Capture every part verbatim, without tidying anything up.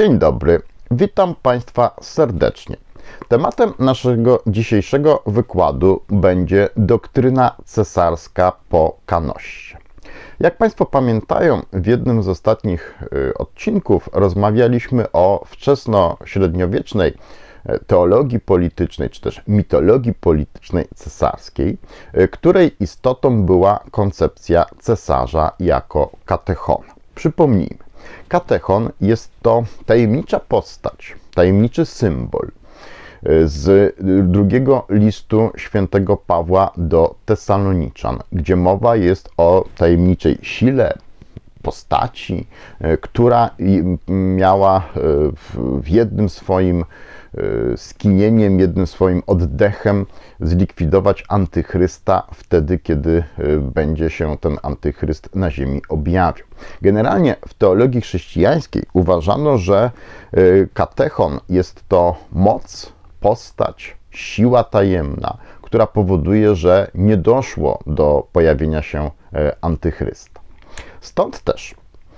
Dzień dobry, witam Państwa serdecznie. Tematem naszego dzisiejszego wykładu będzie doktryna cesarska po Kanossie. Jak Państwo pamiętają, w jednym z ostatnich odcinków rozmawialiśmy o wczesnośredniowiecznej teologii politycznej, czy też mitologii politycznej cesarskiej, której istotą była koncepcja cesarza jako katechona. Przypomnijmy, katechon jest to tajemnicza postać, tajemniczy symbol z drugiego listu świętego Pawła do Tesaloniczan, gdzie mowa jest o tajemniczej sile, postaci, która miała w jednym swoim skinieniem, jednym swoim oddechem zlikwidować antychrysta wtedy, kiedy będzie się ten antychryst na ziemi objawił. Generalnie w teologii chrześcijańskiej uważano, że katechon jest to moc, postać, siła tajemna, która powoduje, że nie doszło do pojawienia się antychrysta. Stąd też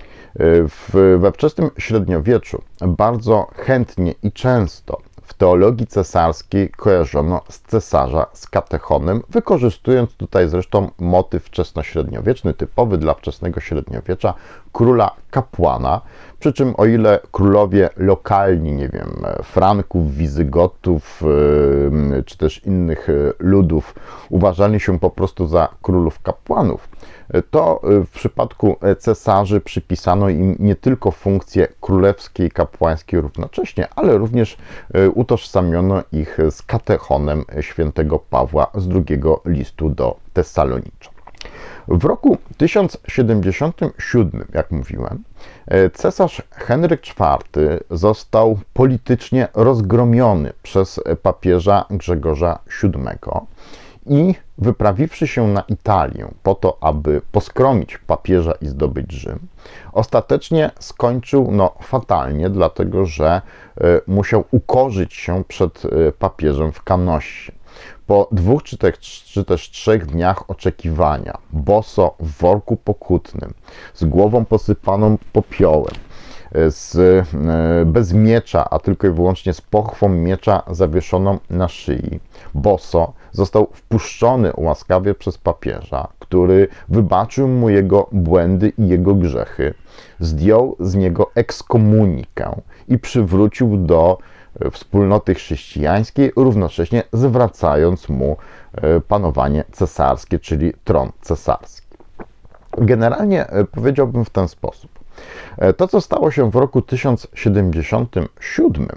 w, we wczesnym średniowieczu bardzo chętnie i często w teologii cesarskiej kojarzono z cesarza z katechonem, wykorzystując tutaj zresztą motyw wczesnośredniowieczny, typowy dla wczesnego średniowiecza, króla kapłana, przy czym o ile królowie lokalni, nie wiem, Franków, Wizygotów, czy też innych ludów uważali się po prostu za królów kapłanów, to w przypadku cesarzy przypisano im nie tylko funkcje królewskie i kapłańskie równocześnie, ale również utożsamiono ich z katechonem świętego Pawła z drugiego listu do Tesaloniczan. W roku tysiąc siedemdziesiątym siódmym, jak mówiłem, cesarz Henryk czwarty został politycznie rozgromiony przez papieża Grzegorza siódmego i wyprawiwszy się na Italię po to, aby poskromić papieża i zdobyć Rzym, ostatecznie skończył no, fatalnie, dlatego że y, musiał ukorzyć się przed y, papieżem w Kanossie. Po dwóch czy, te, czy też trzech dniach oczekiwania, boso w worku pokutnym, z głową posypaną popiołem, z, bez miecza, a tylko i wyłącznie z pochwą miecza zawieszoną na szyi, boso, został wpuszczony łaskawie przez papieża, który wybaczył mu jego błędy i jego grzechy, zdjął z niego ekskomunikę i przywrócił do wspólnoty chrześcijańskiej, równocześnie zwracając mu panowanie cesarskie, czyli tron cesarski. Generalnie powiedziałbym w ten sposób. To, co stało się w roku tysiąc siedemdziesiątym siódmym,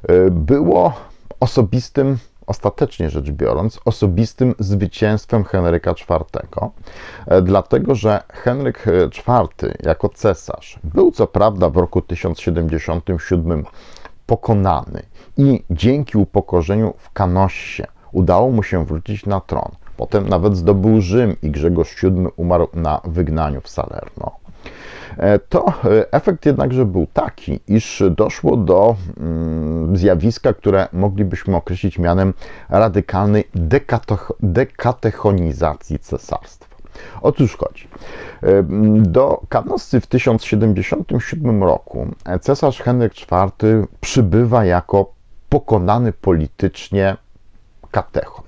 było osobistym, ostatecznie rzecz biorąc, osobistym zwycięstwem Henryka czwartego, dlatego że Henryk czwarty jako cesarz był co prawda w roku tysiąc siedemdziesiątym siódmym pokonany i dzięki upokorzeniu w Kanossie udało mu się wrócić na tron. Potem nawet zdobył Rzym i Grzegorz siódmy umarł na wygnaniu w Salerno. To efekt jednakże był taki, iż doszło do mm, zjawiska, które moglibyśmy określić mianem radykalnej dekatechonizacji cesarstwa. Otóż chodzi. Do Kanossy w tysiąc siedemdziesiątym siódmym roku cesarz Henryk czwarty przybywa jako pokonany politycznie katechon.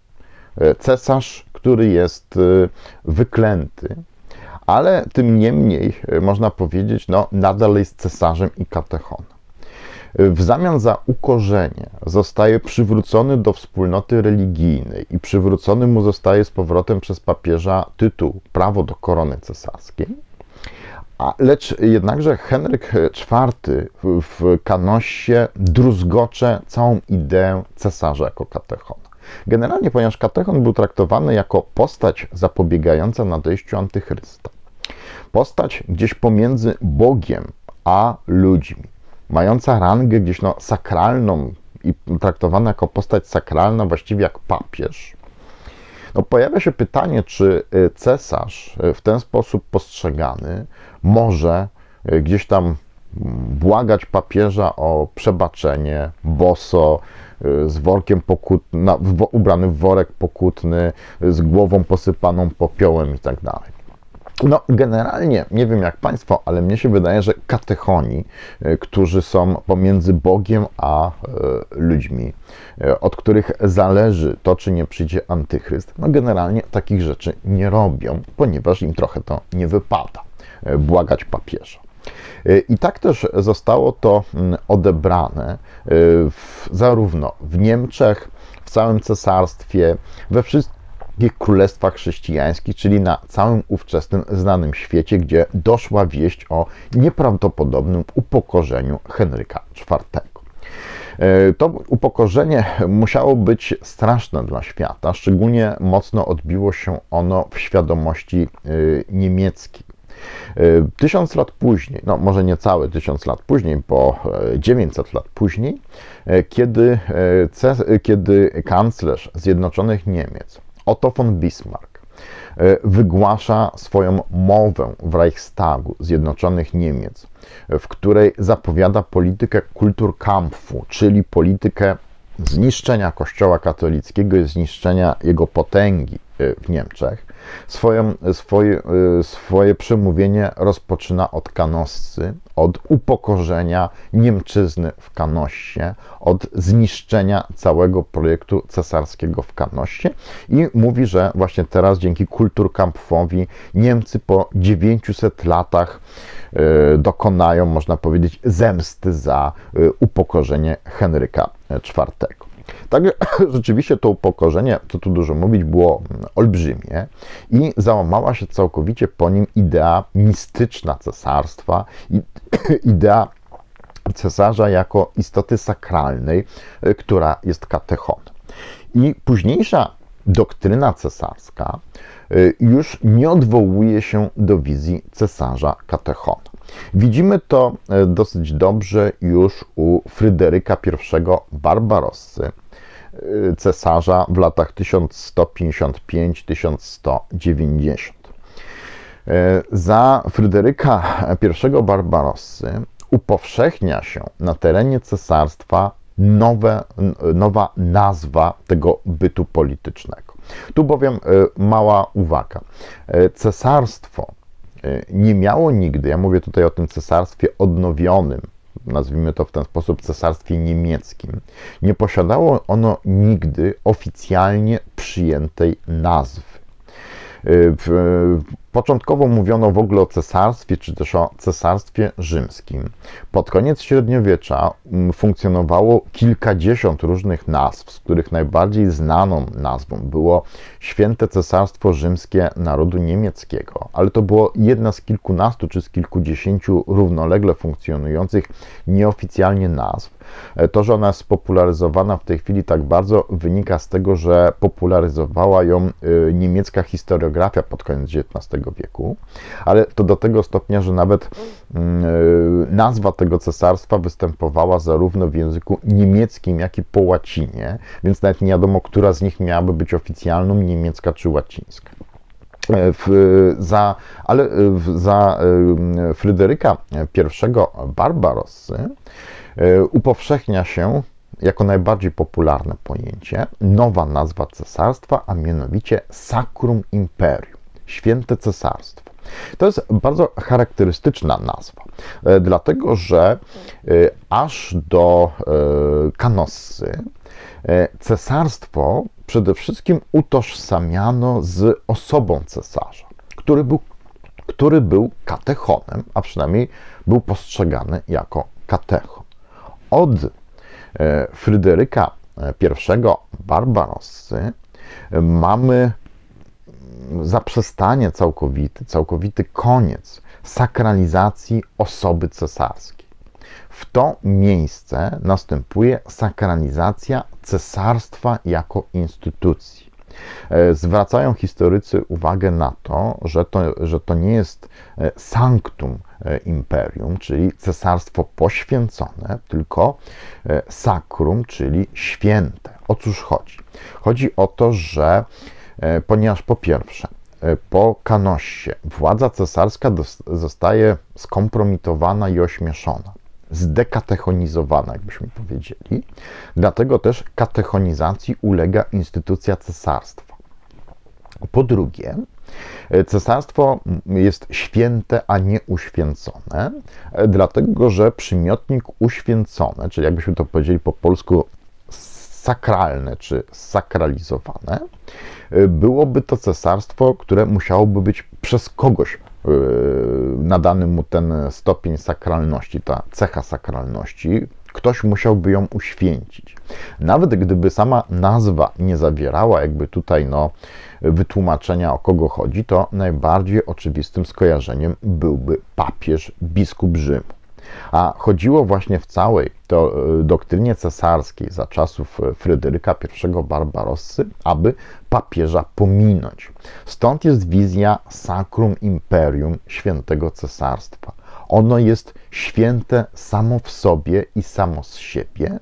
Cesarz, który jest wyklęty, ale tym niemniej można powiedzieć, no nadal jest cesarzem i katechonem. W zamian za ukorzenie zostaje przywrócony do wspólnoty religijnej i przywrócony mu zostaje z powrotem przez papieża tytuł, prawo do korony cesarskiej. A, lecz jednakże Henryk czwarty w Kanossie druzgocze całą ideę cesarza jako katechona. Generalnie, ponieważ katechon był traktowany jako postać zapobiegająca nadejściu antychrysta. Postać gdzieś pomiędzy Bogiem a ludźmi, mająca rangę gdzieś no, sakralną i traktowana jako postać sakralna, właściwie jak papież. No, pojawia się pytanie, czy cesarz w ten sposób postrzegany może gdzieś tam błagać papieża o przebaczenie, boso, z workiem pokutnym, ubrany w worek pokutny, z głową posypaną popiołem i tak dalej. No, generalnie, nie wiem jak Państwo, ale mnie się wydaje, że katechoni, którzy są pomiędzy Bogiem a e, ludźmi, e, od których zależy to, czy nie przyjdzie antychryst, no generalnie takich rzeczy nie robią, ponieważ im trochę to nie wypada e, błagać papieża. E, I tak też zostało to m, odebrane e, w, zarówno w Niemczech, w całym cesarstwie, we wszystkich królestwach chrześcijańskich, czyli na całym ówczesnym znanym świecie, gdzie doszła wieść o nieprawdopodobnym upokorzeniu Henryka czwartego. To upokorzenie musiało być straszne dla świata, szczególnie mocno odbiło się ono w świadomości niemieckiej. Tysiąc lat później, no może nie całe tysiąc lat później, bo dziewięćset lat później, kiedy, kiedy kanclerz Zjednoczonych Niemiec Otto von Bismarck wygłasza swoją mowę w Reichstagu Zjednoczonych Niemiec, w której zapowiada politykę Kulturkampfu, czyli politykę zniszczenia Kościoła katolickiego i zniszczenia jego potęgi w Niemczech. Swoją, swoje, swoje przemówienie rozpoczyna od Kanossy, od upokorzenia Niemczyzny w Kanossie, od zniszczenia całego projektu cesarskiego w Kanossie i mówi, że właśnie teraz dzięki Kulturkampfowi Niemcy po dziewięciuset latach dokonają, można powiedzieć, zemsty za upokorzenie Henryka czwartego. Także rzeczywiście to upokorzenie, co tu dużo mówić, było olbrzymie i załamała się całkowicie po nim idea mistyczna cesarstwa, idea cesarza jako istoty sakralnej, która jest katechonem. I późniejsza doktryna cesarska już nie odwołuje się do wizji cesarza katechona. Widzimy to dosyć dobrze już u Fryderyka pierwszego Barbarossy, cesarza w latach tysiąc sto pięćdziesiąt pięć do tysiąc sto dziewięćdziesiąt. Za Fryderyka pierwszego Barbarossy upowszechnia się na terenie cesarstwa nowe, nowa nazwa tego bytu politycznego. Tu bowiem mała uwaga. Cesarstwo nie miało nigdy, ja mówię tutaj o tym cesarstwie odnowionym, nazwijmy to w ten sposób, cesarstwie niemieckim, nie posiadało ono nigdy oficjalnie przyjętej nazwy. Początkowo mówiono w ogóle o cesarstwie, czy też o cesarstwie rzymskim. Pod koniec średniowiecza funkcjonowało kilkadziesiąt różnych nazw, z których najbardziej znaną nazwą było Święte Cesarstwo Rzymskie Narodu Niemieckiego, ale to było jedna z kilkunastu czy z kilkudziesięciu równolegle funkcjonujących nieoficjalnie nazw. To, że ona jest spopularyzowana w tej chwili tak bardzo, wynika z tego, że popularyzowała ją niemiecka historiografia pod koniec dziewiętnastego wieku, ale to do tego stopnia, że nawet nazwa tego cesarstwa występowała zarówno w języku niemieckim, jak i po łacinie, więc nawet nie wiadomo, która z nich miałaby być oficjalną, niemiecka czy łacińska. W, za, ale w, za Fryderyka pierwszego Barbarossy upowszechnia się jako najbardziej popularne pojęcie nowa nazwa cesarstwa, a mianowicie Sacrum Imperium, Święte Cesarstwo. To jest bardzo charakterystyczna nazwa, dlatego że aż do Kanossy cesarstwo przede wszystkim utożsamiano z osobą cesarza, który był, który był katechonem, a przynajmniej był postrzegany jako katechon. Od Fryderyka pierwszego Barbarossy mamy zaprzestanie całkowity, całkowity koniec sakralizacji osoby cesarskiej. W to miejsce następuje sakralizacja cesarstwa jako instytucji. Zwracają historycy uwagę na to, że to, że to nie jest sanctum imperium, czyli cesarstwo poświęcone, tylko sacrum, czyli święte. O cóż chodzi? Chodzi o to, że ponieważ po pierwsze, po Kanossie władza cesarska zostaje skompromitowana i ośmieszona, zdekatechonizowana, jakbyśmy powiedzieli, dlatego też katechonizacji ulega instytucja cesarstwa. Po drugie, Cesarstwo jest święte, a nie uświęcone, dlatego że przymiotnik uświęcone, czyli jakbyśmy to powiedzieli po polsku sakralne czy sakralizowane, byłoby to cesarstwo, które musiałoby być przez kogoś nadany mu ten stopień sakralności, ta cecha sakralności, ktoś musiałby ją uświęcić. Nawet gdyby sama nazwa nie zawierała jakby tutaj no, wytłumaczenia, o kogo chodzi, to najbardziej oczywistym skojarzeniem byłby papież, biskup Rzymu. A chodziło właśnie w całej to, doktrynie cesarskiej za czasów Fryderyka I Barbarossy, aby papieża pominąć. Stąd jest wizja Sacrum Imperium Świętego Cesarstwa. Ono jest święte samo w sobie i samo z siebie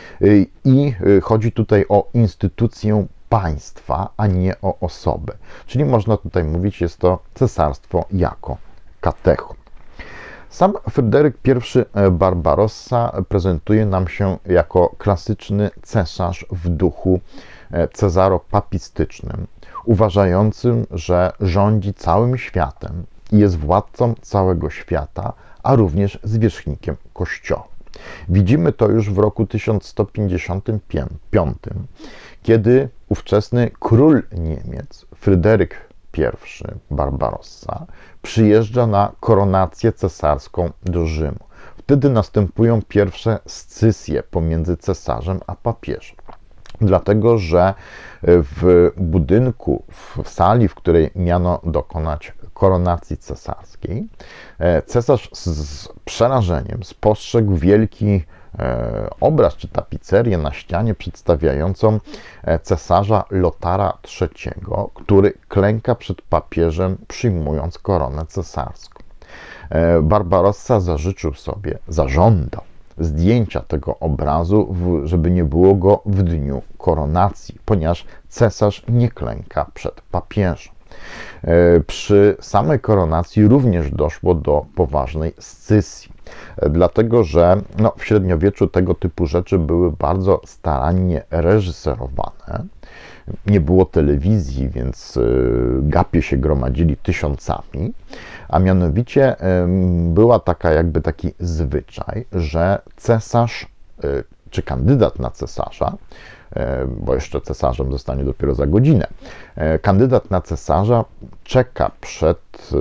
i chodzi tutaj o instytucję państwa, a nie o osobę. Czyli można tutaj mówić, jest to cesarstwo jako katechon. Sam Fryderyk I Barbarossa prezentuje nam się jako klasyczny cesarz w duchu cezaropapistycznym, uważającym, że rządzi całym światem i jest władcą całego świata, a również zwierzchnikiem Kościoła. Widzimy to już w roku tysiąc sto pięćdziesiątym piątym, kiedy ówczesny król Niemiec, Fryderyk I Barbarossa, przyjeżdża na koronację cesarską do Rzymu. Wtedy następują pierwsze scysje pomiędzy cesarzem a papieżem. Dlatego, że w budynku, w sali, w której miano dokonać koronacji cesarskiej, cesarz z przerażeniem spostrzegł wielki obraz czy tapicerię na ścianie przedstawiającą cesarza Lotara trzeciego, który klęka przed papieżem, przyjmując koronę cesarską. Barbarossa zażyczył sobie, zażądał zdjęcia tego obrazu, żeby nie było go w dniu koronacji, ponieważ cesarz nie klęka przed papieżem. Przy samej koronacji również doszło do poważnej scysji, dlatego że no, w średniowieczu tego typu rzeczy były bardzo starannie reżyserowane. Nie było telewizji, więc gapie się gromadzili tysiącami, a mianowicie była taka jakby taki zwyczaj, że cesarz czy kandydat na cesarza, bo jeszcze cesarzem zostanie dopiero za godzinę, kandydat na cesarza czeka przed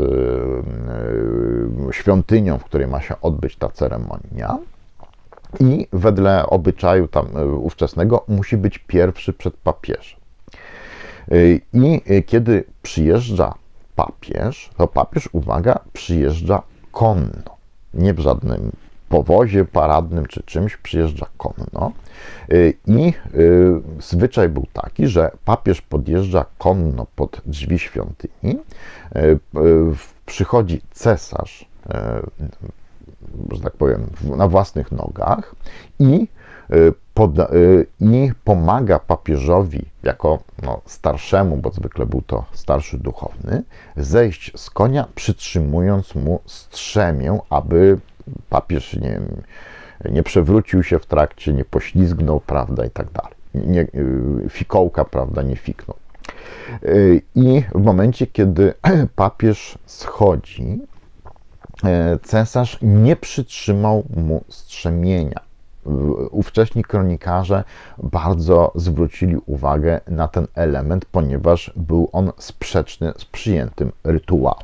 świątynią, w której ma się odbyć ta ceremonia i wedle obyczaju tam ówczesnego musi być pierwszy przed papieżem. I kiedy przyjeżdża papież, to papież, uwaga, przyjeżdża konno, nie w żadnym powozie paradnym czy czymś, przyjeżdża konno. I zwyczaj był taki, że papież podjeżdża konno pod drzwi świątyni, przychodzi cesarz, że tak powiem, na własnych nogach i, poda, i pomaga papieżowi jako no, starszemu, bo zwykle był to starszy duchowny, zejść z konia, przytrzymując mu strzemię, aby papież nie, nie przewrócił się w trakcie, nie poślizgnął, prawda, i tak dalej. Nie, fikołka, prawda, nie fiknął. I w momencie, kiedy papież schodzi, cesarz nie przytrzymał mu strzemienia. Ówcześni kronikarze bardzo zwrócili uwagę na ten element, ponieważ był on sprzeczny z przyjętym rytuałem.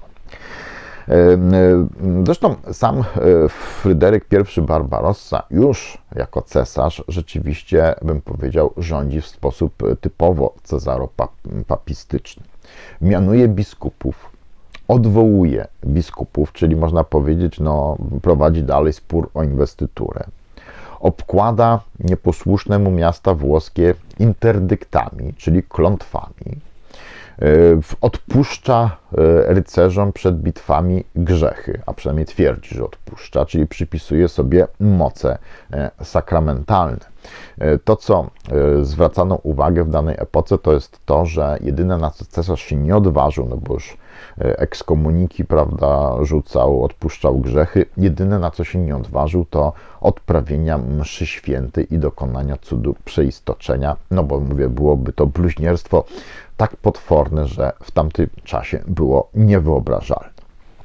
Zresztą sam Fryderyk I Barbarossa już jako cesarz rzeczywiście, bym powiedział, rządzi w sposób typowo cezaropapistyczny. Mianuje biskupów, odwołuje biskupów, czyli można powiedzieć, no, prowadzi dalej spór o inwestyturę. Obkłada nieposłuszne mu miasta włoskie interdyktami, czyli klątwami. Odpuszcza rycerzom przed bitwami grzechy, a przynajmniej twierdzi, że odpuszcza, czyli przypisuje sobie moce sakramentalne. To, co zwracano uwagę w danej epoce, to jest to, że jedyne, na co cesarz się nie odważył, no bo już ekskomuniki, prawda, rzucał, odpuszczał grzechy, jedyne, na co się nie odważył, to odprawienia mszy świętej i dokonania cudu przeistoczenia, no bo mówię, byłoby to bluźnierstwo tak potworny, że w tamtym czasie było niewyobrażalne.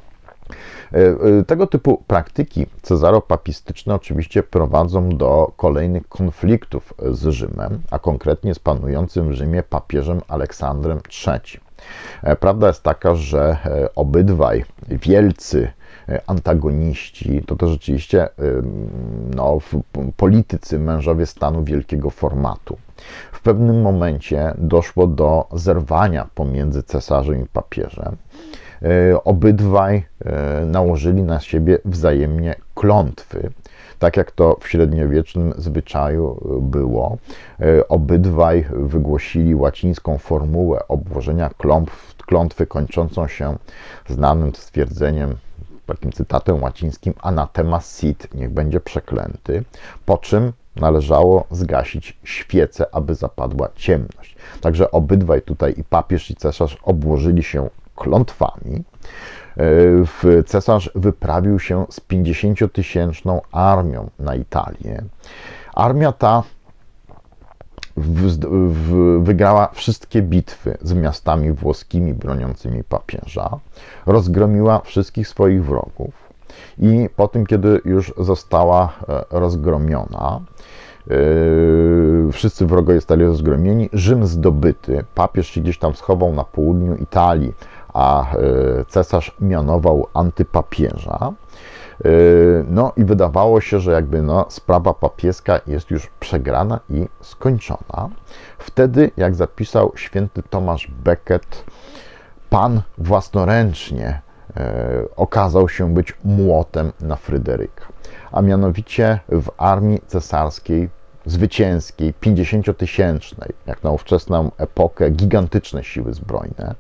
Tego typu praktyki cezaropapistyczne oczywiście prowadzą do kolejnych konfliktów z Rzymem, a konkretnie z panującym w Rzymie papieżem Aleksandrem trzecim. Prawda jest taka, że obydwaj wielcy antagoniści to to rzeczywiście no, politycy, mężowie stanu wielkiego formatu. W pewnym momencie doszło do zerwania pomiędzy cesarzem i papieżem. Obydwaj nałożyli na siebie wzajemnie klątwy, tak jak to w średniowiecznym zwyczaju było. Obydwaj wygłosili łacińską formułę obłożenia klątw, klątwy kończącą się znanym stwierdzeniem, takim cytatem łacińskim anatema sit, niech będzie przeklęty, po czym należało zgasić świecę, aby zapadła ciemność. Także obydwaj tutaj, i papież, i cesarz, obłożyli się klątwami. Cesarz wyprawił się z pięćdziesięciotysięczną armią na Italię. Armia ta w, w, wygrała wszystkie bitwy z miastami włoskimi broniącymi papieża, rozgromiła wszystkich swoich wrogów i po tym, kiedy już została rozgromiona, Yy, wszyscy wrogowie zostali rozgromieni, Rzym zdobyty, papież się gdzieś tam schował na południu Italii, a yy, cesarz mianował antypapieża. Yy, no i wydawało się, że jakby no, sprawa papieska jest już przegrana i skończona. Wtedy, jak zapisał święty Tomasz Becket, Pan własnoręcznie yy, okazał się być młotem na Fryderyka. A mianowicie w armii cesarskiej, zwycięskiej, pięćdziesięciotysięcznej, jak na ówczesną epokę, gigantyczne siły zbrojne,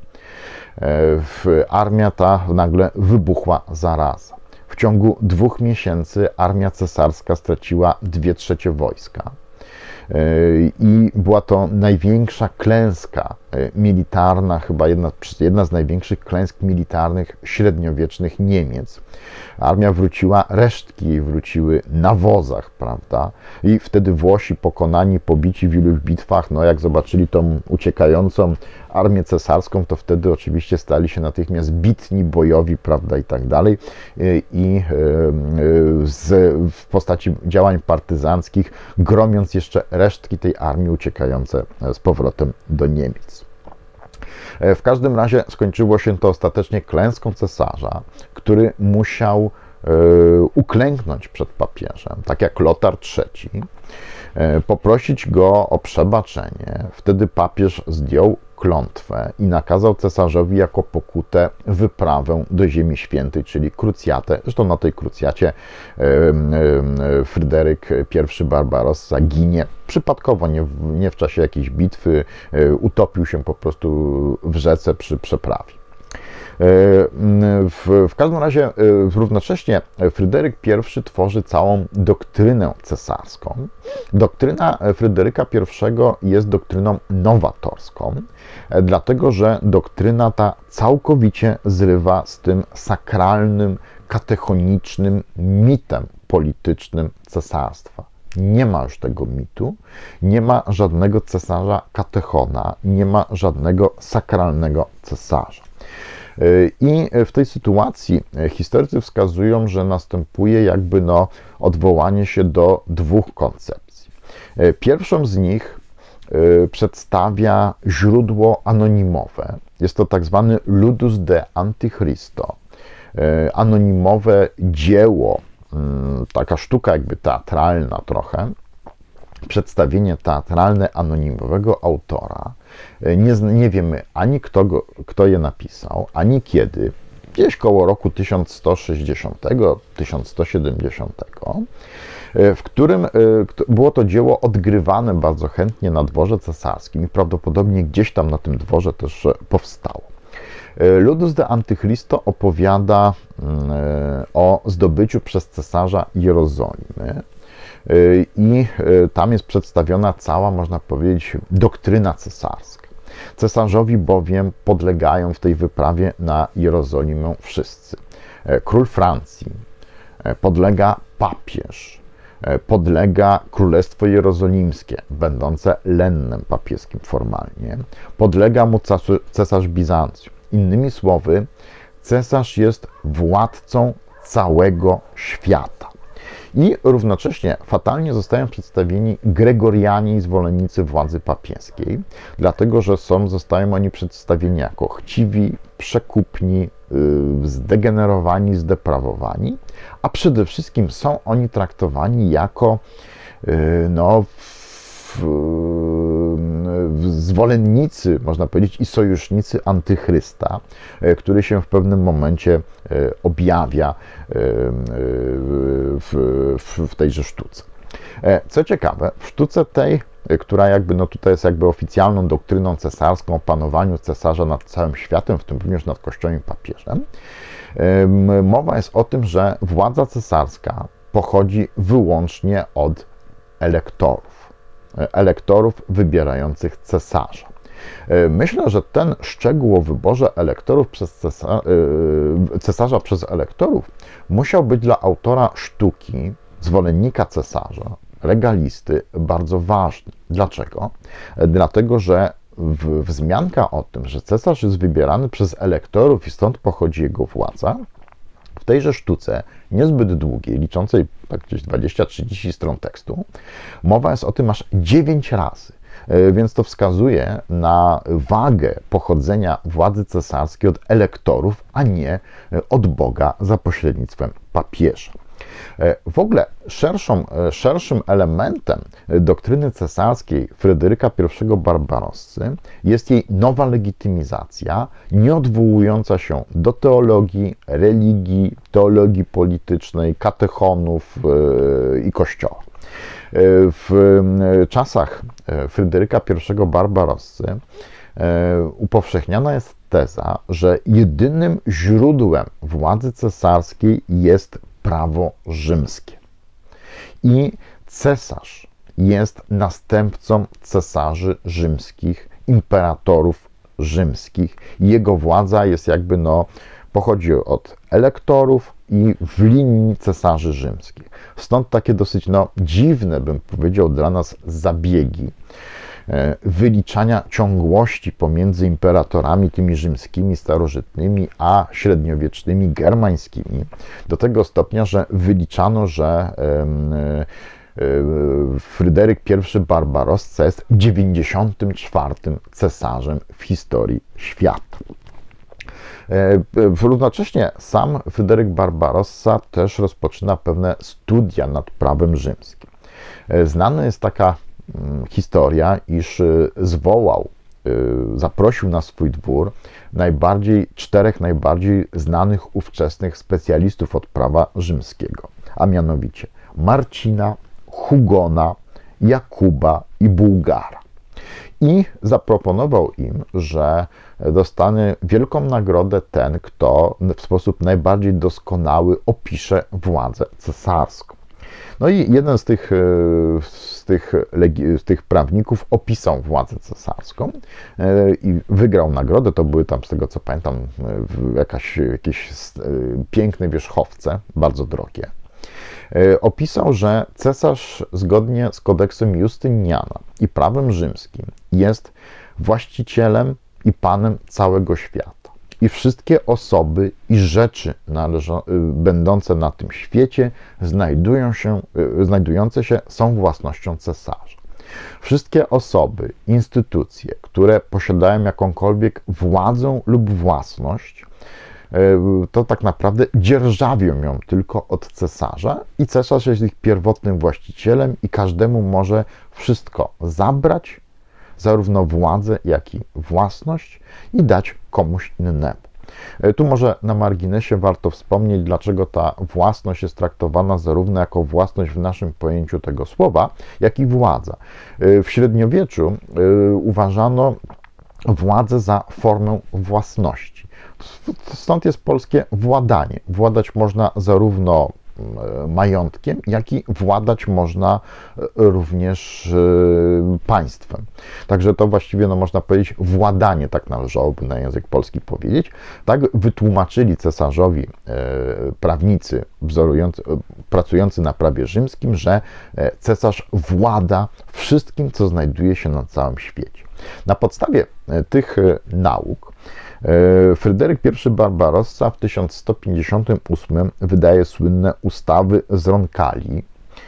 armia ta nagle wybuchła zaraza. W ciągu dwóch miesięcy armia cesarska straciła dwie trzecie wojska. I była to największa klęska militarna, chyba jedna, jedna z największych klęsk militarnych średniowiecznych Niemiec. Armia wróciła, resztki jej wróciły na wozach, prawda? I wtedy Włosi, pokonani, pobici w iluś bitwach, no jak zobaczyli tą uciekającą armię cesarską, to wtedy oczywiście stali się natychmiast bitni, bojowi, prawda, i tak dalej. I z, w postaci działań partyzanckich, gromiąc jeszcze resztki tej armii uciekające z powrotem do Niemiec. W każdym razie skończyło się to ostatecznie klęską cesarza, który musiał uklęknąć przed papieżem, tak jak Lotar trzeci, poprosić go o przebaczenie. Wtedy papież zdjął klątwę i nakazał cesarzowi jako pokutę wyprawę do Ziemi Świętej, czyli krucjatę. Zresztą na tej krucjacie Fryderyk I Barbarossa ginie przypadkowo, nie w, nie w czasie jakiejś bitwy, utopił się po prostu w rzece przy przeprawie. W, w każdym razie równocześnie Fryderyk I tworzy całą doktrynę cesarską. Doktryna Fryderyka I jest doktryną nowatorską, dlatego że doktryna ta całkowicie zrywa z tym sakralnym, katechonicznym mitem politycznym cesarstwa. Nie ma już tego mitu, nie ma żadnego cesarza katechona, nie ma żadnego sakralnego cesarza. I w tej sytuacji historycy wskazują, że następuje jakby no odwołanie się do dwóch koncepcji. Pierwszą z nich przedstawia źródło anonimowe. Jest to tak zwany Ludus de Antichristo. Anonimowe dzieło, taka sztuka jakby teatralna trochę, przedstawienie teatralne anonimowego autora. Nie, nie wiemy ani kto, go, kto je napisał, ani kiedy. Gdzieś koło roku tysiąc sto sześćdziesiątego do tysiąc sto siedemdziesiątego, w którym było to dzieło odgrywane bardzo chętnie na dworze cesarskim i prawdopodobnie gdzieś tam na tym dworze też powstało. Ludus de Antichristo opowiada o zdobyciu przez cesarza Jerozolimy. I tam jest przedstawiona cała, można powiedzieć, doktryna cesarska. Cesarzowi bowiem podlegają w tej wyprawie na Jerozolimę wszyscy. Król Francji, podlega papież, podlega Królestwo Jerozolimskie, będące lennem papieskim formalnie, podlega mu cesarz Bizancjum. Innymi słowy, cesarz jest władcą całego świata. I równocześnie fatalnie zostają przedstawieni Gregorianie i zwolennicy władzy papieskiej, dlatego że są, zostają oni przedstawieni jako chciwi, przekupni, zdegenerowani, zdeprawowani, a przede wszystkim są oni traktowani jako no, zwolennicy, można powiedzieć, i sojusznicy antychrysta, który się w pewnym momencie objawia w, w, w tejże sztuce. Co ciekawe, w sztuce tej, która jakby, no tutaj jest jakby oficjalną doktryną cesarską o panowaniu cesarza nad całym światem, w tym również nad Kościołem i papieżem, mowa jest o tym, że władza cesarska pochodzi wyłącznie od elektorów. elektorów wybierających cesarza. Myślę, że ten szczegół o wyborze elektorów przez cesarza, cesarza przez elektorów musiał być dla autora sztuki, zwolennika cesarza, legalisty, bardzo ważny. Dlaczego? Dlatego, że w, wzmianka o tym, że cesarz jest wybierany przez elektorów i stąd pochodzi jego władza, w tejże sztuce, niezbyt długiej, liczącej tak gdzieś dwadzieścia trzydzieści stron tekstu, mowa jest o tym aż dziewięć razy. Więc to wskazuje na wagę pochodzenia władzy cesarskiej od elektorów, a nie od Boga za pośrednictwem papieża. W ogóle szerszą, szerszym elementem doktryny cesarskiej Fryderyka I Barbarossy jest jej nowa legitymizacja, nie odwołująca się do teologii, religii, teologii politycznej, katechonów i kościoła. W czasach Fryderyka I Barbarossy upowszechniana jest teza, że jedynym źródłem władzy cesarskiej jest prawo rzymskie. I cesarz jest następcą cesarzy rzymskich, imperatorów rzymskich. Jego władza jest jakby, no, pochodzi od elektorów i w linii cesarzy rzymskich. Stąd takie dosyć, no, dziwne, bym powiedział, dla nas zabiegi wyliczania ciągłości pomiędzy imperatorami tymi rzymskimi, starożytnymi, a średniowiecznymi, germańskimi, do tego stopnia, że wyliczano, że Fryderyk I Barbarossa jest dziewięćdziesiątym czwartym cesarzem w historii świata. Równocześnie sam Fryderyk Barbarossa też rozpoczyna pewne studia nad prawem rzymskim. Znana jest taka historia, iż zwołał, zaprosił na swój dwór najbardziej, czterech najbardziej znanych ówczesnych specjalistów od prawa rzymskiego, a mianowicie Marcina, Hugona, Jakuba i Bułgara. I zaproponował im, że dostanie wielką nagrodę ten, kto w sposób najbardziej doskonały opisze władzę cesarską. No i jeden z tych, z tych, z tych prawników opisał władzę cesarską i wygrał nagrodę. To były tam, z tego co pamiętam, jakaś, jakieś piękne wierzchowce, bardzo drogie. Opisał, że cesarz zgodnie z kodeksem Justyniana i prawem rzymskim jest właścicielem i panem całego świata. I wszystkie osoby i rzeczy należą, będące na tym świecie znajdują się, znajdujące się są własnością cesarza. Wszystkie osoby, instytucje, które posiadają jakąkolwiek władzę lub własność, to tak naprawdę dzierżawią ją tylko od cesarza i cesarz jest ich pierwotnym właścicielem i każdemu może wszystko zabrać, zarówno władzę, jak i własność, i dać komuś innemu. Tu może na marginesie warto wspomnieć, dlaczego ta własność jest traktowana zarówno jako własność w naszym pojęciu tego słowa, jak i władza. W średniowieczu uważano władzę za formę własności. Stąd jest polskie władanie. Władać można zarówno majątkiem, jak i władać można również państwem. Także to właściwie, no można powiedzieć, władanie, tak należałoby na język polski powiedzieć. Tak wytłumaczyli cesarzowi prawnicy wzorujący, pracujący na prawie rzymskim, że cesarz włada wszystkim, co znajduje się na całym świecie. Na podstawie tych nauk Fryderyk I Barbarossa w tysiąc sto pięćdziesiątym ósmym wydaje słynne ustawy z Roncalli,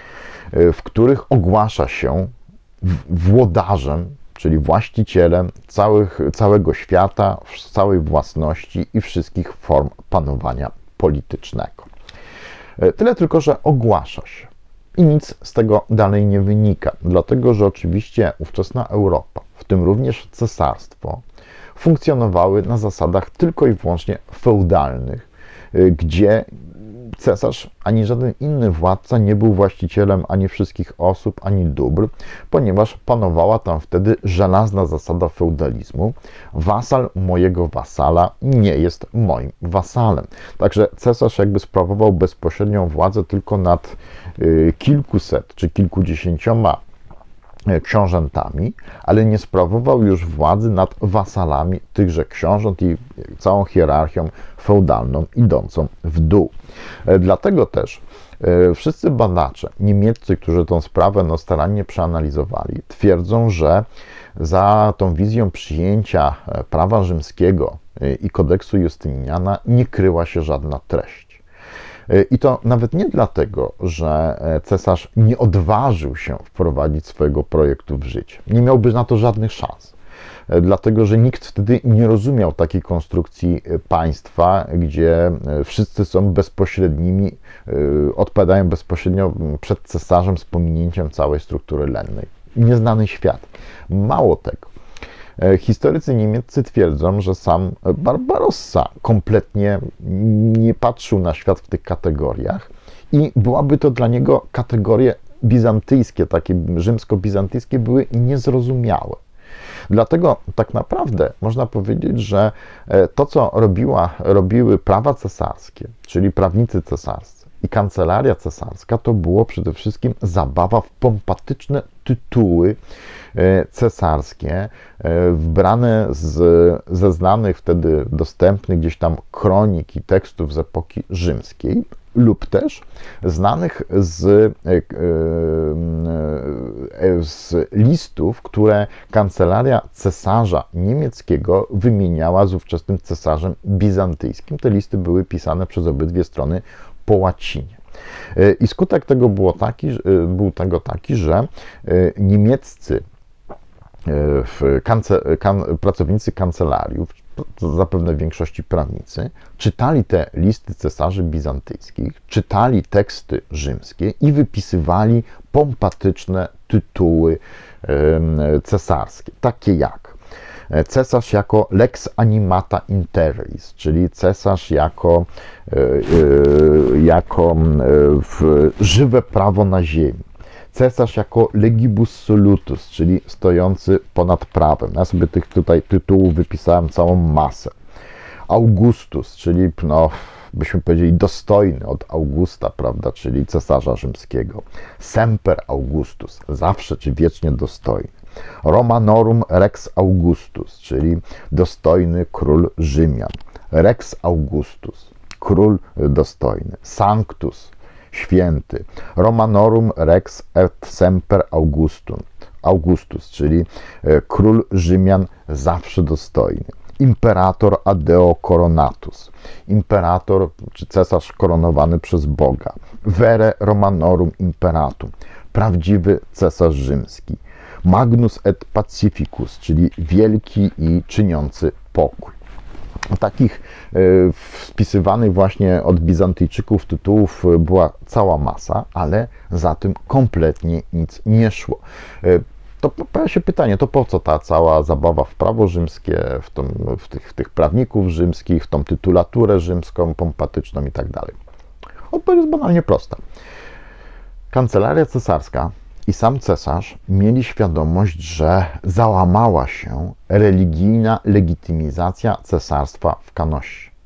w których ogłasza się włodarzem, czyli właścicielem całych, całego świata, całej własności i wszystkich form panowania politycznego. Tyle tylko, że ogłasza się i nic z tego dalej nie wynika, dlatego że oczywiście ówczesna Europa, w tym również cesarstwo, funkcjonowały na zasadach tylko i wyłącznie feudalnych, gdzie cesarz ani żaden inny władca nie był właścicielem ani wszystkich osób, ani dóbr, ponieważ panowała tam wtedy żelazna zasada feudalizmu. Wasal mojego wasala nie jest moim wasalem. Także cesarz jakby sprawował bezpośrednią władzę tylko nad kilkuset czy kilkudziesięcioma książętami, ale nie sprawował już władzy nad wasalami tychże książąt i całą hierarchią feudalną idącą w dół. Dlatego też wszyscy badacze niemieccy, którzy tę sprawę no, starannie przeanalizowali, twierdzą, że za tą wizją przyjęcia prawa rzymskiego i kodeksu Justiniana nie kryła się żadna treść. I to nawet nie dlatego, że cesarz nie odważył się wprowadzić swojego projektu w życie. Nie miałby na to żadnych szans. Dlatego, że nikt wtedy nie rozumiał takiej konstrukcji państwa, gdzie wszyscy są bezpośrednimi, odpowiadają bezpośrednio przed cesarzem z pominięciem całej struktury lennej. Nieznany świat. Mało tego. Historycy niemieccy twierdzą, że sam Barbarossa kompletnie nie patrzył na świat w tych kategoriach i byłaby to dla niego kategorie bizantyjskie, takie rzymsko-bizantyjskie były niezrozumiałe. Dlatego tak naprawdę można powiedzieć, że to, co robiła, robiły prawa cesarskie, czyli prawnicy cesarscy i kancelaria cesarska, to było przede wszystkim zabawa w pompatyczne tytuły cesarskie, wbrane z, ze znanych wtedy dostępnych gdzieś tam kronik i tekstów z epoki rzymskiej, lub też znanych z, z listów, które kancelaria cesarza niemieckiego wymieniała z ówczesnym cesarzem bizantyjskim. Te listy były pisane przez obydwie strony po łacinie. I skutek tego było taki, był tego taki, że niemieccy kance, kan, pracownicy kancelariów, zapewne w większości prawnicy, czytali te listy cesarzy bizantyjskich, czytali teksty rzymskie i wypisywali pompatyczne tytuły cesarskie, takie jak cesarz jako lex animata in terris, czyli cesarz jako, jako żywe prawo na ziemi. Cesarz jako legibus solutus, czyli stojący ponad prawem. Ja sobie tych tutaj tytułów wypisałem całą masę. Augustus, czyli, no, byśmy powiedzieli, dostojny od Augusta, prawda, czyli cesarza rzymskiego. Semper Augustus, zawsze czy wiecznie dostojny. Romanorum Rex Augustus, czyli dostojny król Rzymian. Rex Augustus, król dostojny. Sanctus, święty. Romanorum Rex et Semper Augustum, Augustus, czyli król Rzymian zawsze dostojny. Imperator Adeo Coronatus, imperator czy cesarz koronowany przez Boga. Vere Romanorum Imperatum, prawdziwy cesarz rzymski. Magnus et Pacificus, czyli wielki i czyniący pokój. Takich wpisywanych właśnie od Bizantyjczyków tytułów była cała masa, ale za tym kompletnie nic nie szło. To pojawia się pytanie, to po co ta cała zabawa w prawo rzymskie, w, tą, w, tych, w tych prawników rzymskich, w tą tytulaturę rzymską, pompatyczną i tak dalej? Odpowiedź jest banalnie prosta. Kancelaria cesarska i sam cesarz mieli świadomość, że załamała się religijna legitymizacja cesarstwa w Kanossie.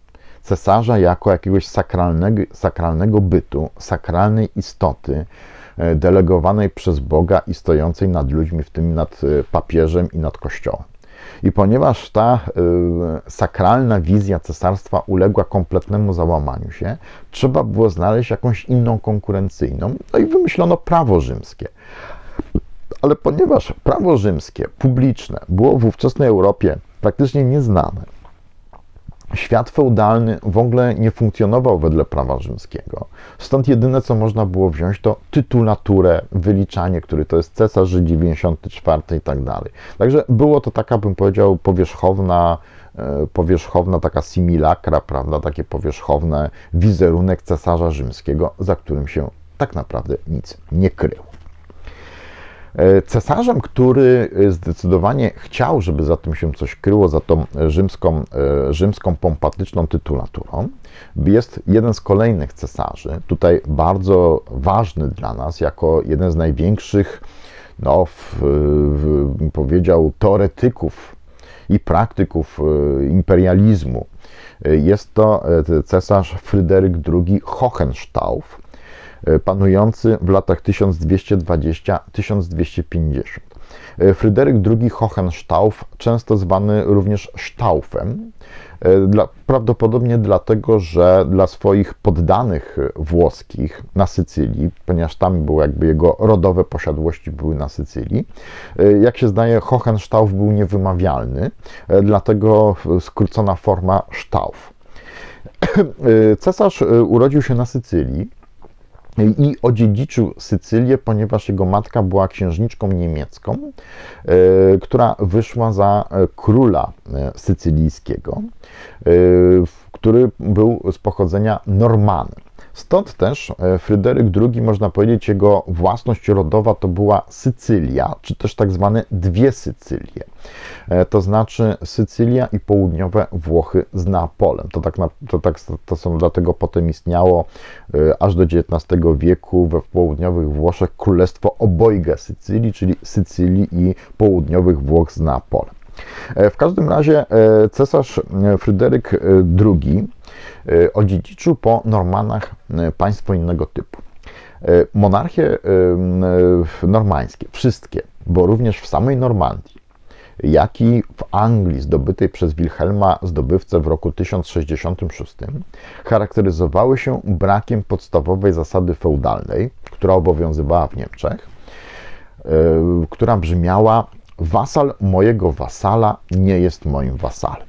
cesarza jako jakiegoś sakralnego, sakralnego bytu, sakralnej istoty, delegowanej przez Boga i stojącej nad ludźmi, w tym nad papieżem i nad Kościołem. I ponieważ ta y, sakralna wizja cesarstwa uległa kompletnemu załamaniu się, trzeba było znaleźć jakąś inną konkurencyjną, no i wymyślono prawo rzymskie. Ale ponieważ prawo rzymskie, publiczne, było w ówczesnej Europie praktycznie nieznane, świat feudalny w ogóle nie funkcjonował wedle prawa rzymskiego. Stąd jedyne, co można było wziąć, to tytulaturę, wyliczanie, który to jest cesarz dziewięćdziesiąty czwarty i tak dalej. Także było to taka, bym powiedział, powierzchowna, powierzchowna taka simulakra, prawda, takie powierzchowne wizerunek cesarza rzymskiego, za którym się tak naprawdę nic nie kryło. Cesarzem, który zdecydowanie chciał, żeby za tym się coś kryło, za tą rzymską, rzymską pompatyczną tytulaturą, jest jeden z kolejnych cesarzy, tutaj bardzo ważny dla nas, jako jeden z największych, no, w, w, bym powiedział, teoretyków i praktyków imperializmu. Jest to cesarz Fryderyk drugi Hohenstaufen, panujący w latach tysiąc dwieście dwadzieścia do tysiąc dwieście pięćdziesiąt. Fryderyk drugi Hohenstaufen, często zwany również Staufem, dla, prawdopodobnie dlatego, że dla swoich poddanych włoskich na Sycylii, ponieważ tam było jakby jego rodowe posiadłości były na Sycylii, jak się zdaje, Hohenstaufen był niewymawialny, dlatego skrócona forma Stauf. Cesarz urodził się na Sycylii i odziedziczył Sycylię, ponieważ jego matka była księżniczką niemiecką, która wyszła za króla sycylijskiego, który był z pochodzenia Normanem. Stąd też Fryderyk drugi, można powiedzieć, jego własność rodowa to była Sycylia, czy też tak zwane dwie Sycylie. To znaczy Sycylia i południowe Włochy z Neapolem. To, tak na, to, tak, to są dlatego potem istniało aż do dziewiętnastego wieku we południowych Włoszech Królestwo Obojga Sycylii, czyli Sycylii i południowych Włoch z Neapolem. W każdym razie cesarz Fryderyk drugi odziedziczył po Normanach państwo innego typu. Monarchie normańskie, wszystkie, bo również w samej Normandii, jak i w Anglii zdobytej przez Wilhelma zdobywcę w roku tysiąc sześćdziesiątym szóstym, charakteryzowały się brakiem podstawowej zasady feudalnej, która obowiązywała w Niemczech, która brzmiała: wasal mojego wasala nie jest moim wasalem.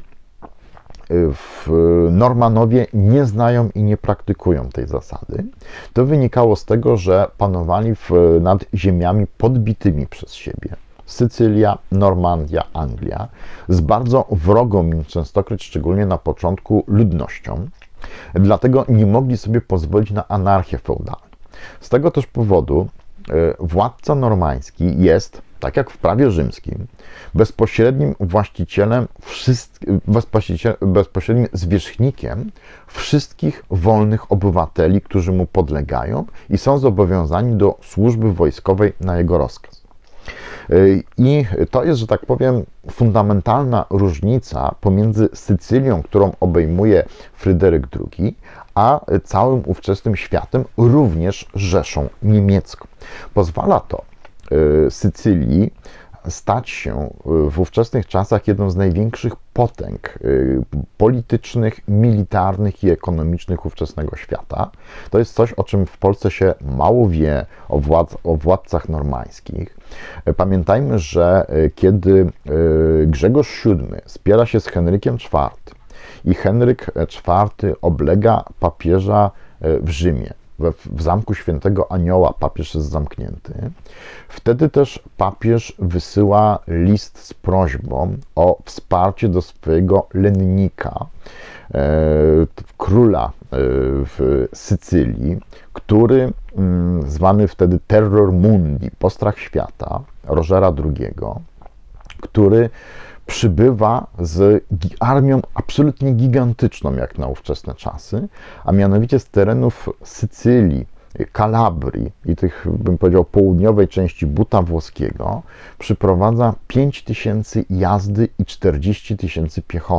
Normanowie nie znają i nie praktykują tej zasady. To wynikało z tego, że panowali w, nad ziemiami podbitymi przez siebie. Sycylia, Normandia, Anglia, z bardzo wrogą im częstokroć, szczególnie na początku, ludnością. Dlatego nie mogli sobie pozwolić na anarchię feudalną. Z tego też powodu władca normański jest, tak jak w prawie rzymskim, bezpośrednim właścicielem, bezpośrednim zwierzchnikiem wszystkich wolnych obywateli, którzy mu podlegają i są zobowiązani do służby wojskowej na jego rozkaz. I to jest, że tak powiem, fundamentalna różnica pomiędzy Sycylią, którą obejmuje Fryderyk drugi, a całym ówczesnym światem, również Rzeszą Niemiecką. Pozwala to Sycylii stać się w ówczesnych czasach jedną z największych potęg politycznych, militarnych i ekonomicznych ówczesnego świata. To jest coś, o czym w Polsce się mało wie o, władz, o władcach normańskich. Pamiętajmy, że kiedy Grzegorz siódmy spiera się z Henrykiem czwartym i Henryk czwarty oblega papieża w Rzymie, w Zamku Świętego Anioła papież jest zamknięty, wtedy też papież wysyła list z prośbą o wsparcie do swojego lennika, e, króla e, w Sycylii, który m, zwany wtedy Terror Mundi, postrach świata, Rogera drugiego, który przybywa z armią absolutnie gigantyczną, jak na ówczesne czasy, a mianowicie z terenów Sycylii, Kalabrii i tych, bym powiedział, południowej części buta włoskiego, przyprowadza pięć tysięcy jazdy i czterdzieści tysięcy piechoty.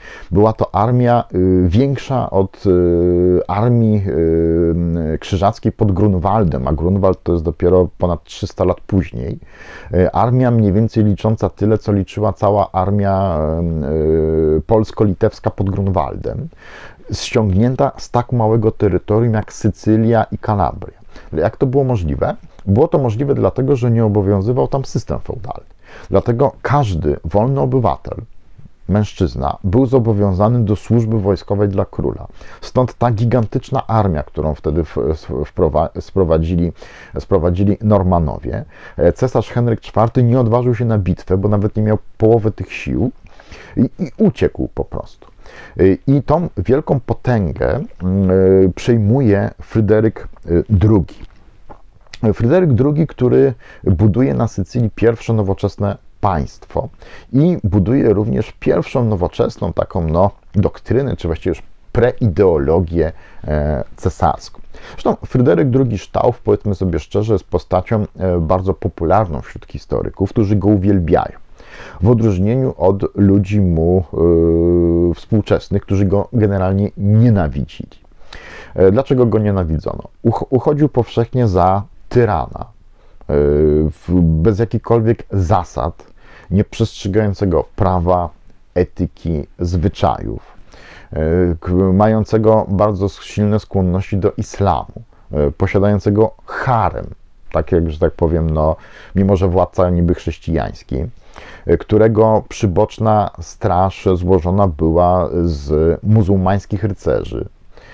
Była to armia większa od armii krzyżackiej pod Grunwaldem, a Grunwald to jest dopiero ponad trzysta lat później. Armia mniej więcej licząca tyle, co liczyła cała armia polsko-litewska pod Grunwaldem, ściągnięta z tak małego terytorium jak Sycylia i Kalabria. Jak to było możliwe? Było to możliwe dlatego, że nie obowiązywał tam system feudalny. Dlatego każdy wolny obywatel, mężczyzna, był zobowiązany do służby wojskowej dla króla. Stąd ta gigantyczna armia, którą wtedy sprowadzili, sprowadzili Normanowie. Cesarz Henryk czwarty nie odważył się na bitwę, bo nawet nie miał połowy tych sił i, i uciekł po prostu. I tą wielką potęgę przejmuje Fryderyk drugi. Fryderyk drugi, który buduje na Sycylii pierwsze nowoczesne państwo i buduje również pierwszą nowoczesną taką no, doktrynę, czy właściwie już preideologię cesarską. Zresztą Fryderyk drugi Sztauff, powiedzmy sobie szczerze, jest postacią bardzo popularną wśród historyków, którzy go uwielbiają. W odróżnieniu od ludzi mu yy, współczesnych, którzy go generalnie nienawidzili. E, dlaczego go nienawidzono? Uch uchodził powszechnie za tyrana, yy, bez jakichkolwiek zasad, nieprzestrzegającego prawa, etyki, zwyczajów, yy, mającego bardzo silne skłonności do islamu, yy, posiadającego harem, tak jak, że tak powiem, no, mimo że władca niby chrześcijański, którego przyboczna straż złożona była z muzułmańskich rycerzy.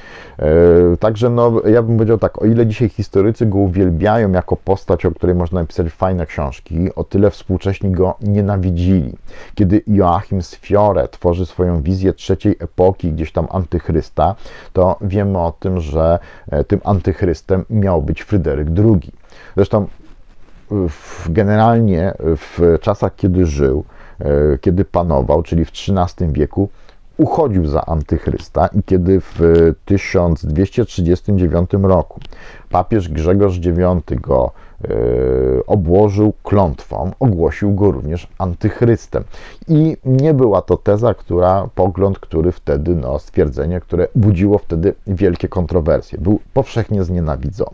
Także no, ja bym powiedział tak, o ile dzisiaj historycy go uwielbiają jako postać, o której można napisać fajne książki, o tyle współcześni go nienawidzili. Kiedy Joachim z Fiore tworzy swoją wizję trzeciej epoki, gdzieś tam antychrysta, to wiemy o tym, że tym antychrystem miał być Fryderyk drugi. Zresztą generalnie w czasach, kiedy żył, kiedy panował, czyli w trzynastym wieku, uchodził za antychrysta i kiedy w tysiąc dwieście trzydziestym dziewiątym roku papież Grzegorz dziewiąty go obłożył klątwą, ogłosił go również antychrystem. I nie była to teza, która, pogląd, który wtedy, no, stwierdzenie, które budziło wtedy wielkie kontrowersje. Był powszechnie znienawidzony.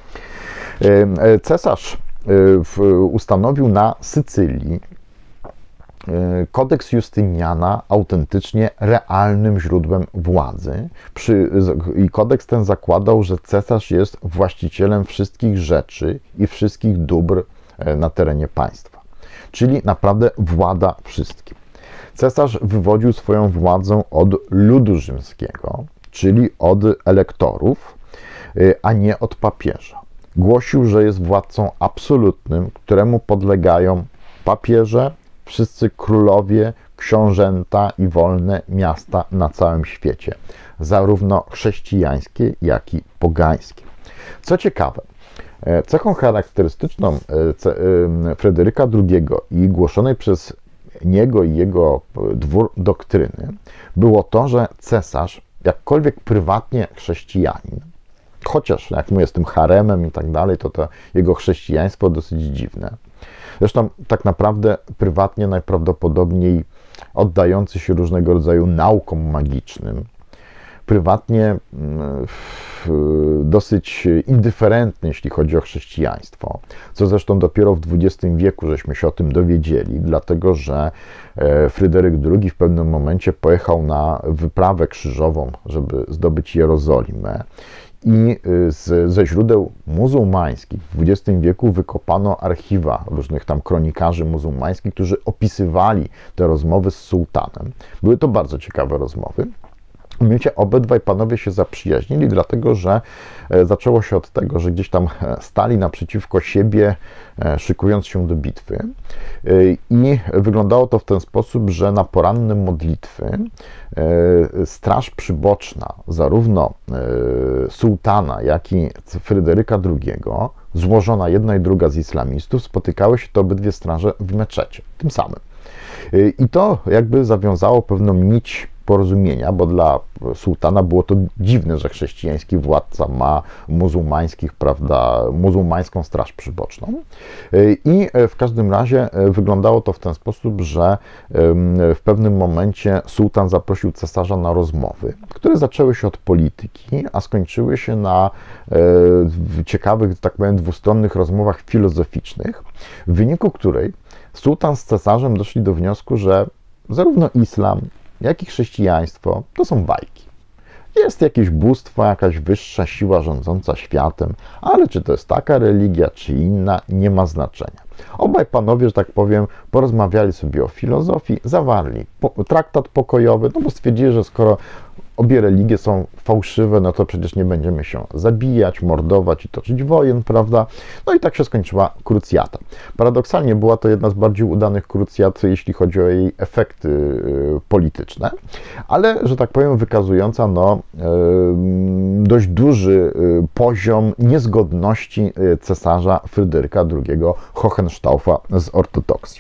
Cesarz ustanowił na Sycylii kodeks Justyniana autentycznie realnym źródłem władzy. Przy, I kodeks ten zakładał, że cesarz jest właścicielem wszystkich rzeczy i wszystkich dóbr na terenie państwa. Czyli naprawdę włada wszystkim. Cesarz wywodził swoją władzę od ludu rzymskiego, czyli od elektorów, a nie od papieża. Głosił, że jest władcą absolutnym, któremu podlegają papieże, wszyscy królowie, książęta i wolne miasta na całym świecie, zarówno chrześcijańskie, jak i pogańskie. Co ciekawe, cechą charakterystyczną Fryderyka drugiego i głoszonej przez niego i jego dwór doktryny było to, że cesarz, jakkolwiek prywatnie chrześcijanin, chociaż jak mówię, z tym haremem i tak dalej, to to jego chrześcijaństwo dosyć dziwne. Zresztą tak naprawdę prywatnie najprawdopodobniej oddający się różnego rodzaju naukom magicznym, prywatnie dosyć indyferentny, jeśli chodzi o chrześcijaństwo, co zresztą dopiero w dwudziestym wieku żeśmy się o tym dowiedzieli, dlatego że Fryderyk drugi w pewnym momencie pojechał na wyprawę krzyżową, żeby zdobyć Jerozolimę. I z, ze źródeł muzułmańskich w dwudziestym wieku wykopano archiwa różnych tam kronikarzy muzułmańskich, którzy opisywali te rozmowy z sułtanem. Były to bardzo ciekawe rozmowy. Mianowicie obydwaj panowie się zaprzyjaźnili, dlatego że zaczęło się od tego, że gdzieś tam stali naprzeciwko siebie, szykując się do bitwy, i wyglądało to w ten sposób, że na poranne modlitwy straż przyboczna zarówno sułtana, jak i Fryderyka drugiego, złożona jedna i druga z islamistów, spotykały się te obydwie straże w meczecie, tym samym. I to jakby zawiązało pewną nić porozumienia, bo dla sułtana było to dziwne, że chrześcijański władca ma muzułmańskich, prawda, muzułmańską straż przyboczną. I w każdym razie wyglądało to w ten sposób, że w pewnym momencie sułtan zaprosił cesarza na rozmowy, które zaczęły się od polityki, a skończyły się na ciekawych, tak powiem, dwustronnych rozmowach filozoficznych, w wyniku której sułtan z cesarzem doszli do wniosku, że zarówno islam, jak i chrześcijaństwo to są bajki. Jest jakieś bóstwo, jakaś wyższa siła rządząca światem, ale czy to jest taka religia, czy inna, nie ma znaczenia. Obaj panowie, że tak powiem, porozmawiali sobie o filozofii, zawarli po, traktat pokojowy, no bo stwierdzili, że skoro obie religie są fałszywe, no to przecież nie będziemy się zabijać, mordować i toczyć wojen, prawda? No i tak się skończyła krucjata. Paradoksalnie była to jedna z bardziej udanych krucjat, jeśli chodzi o jej efekty y, polityczne, ale, że tak powiem, wykazująca no, y, dość duży y, poziom niezgodności y, cesarza Fryderyka drugiego Hohenstaufa z ortodoksją.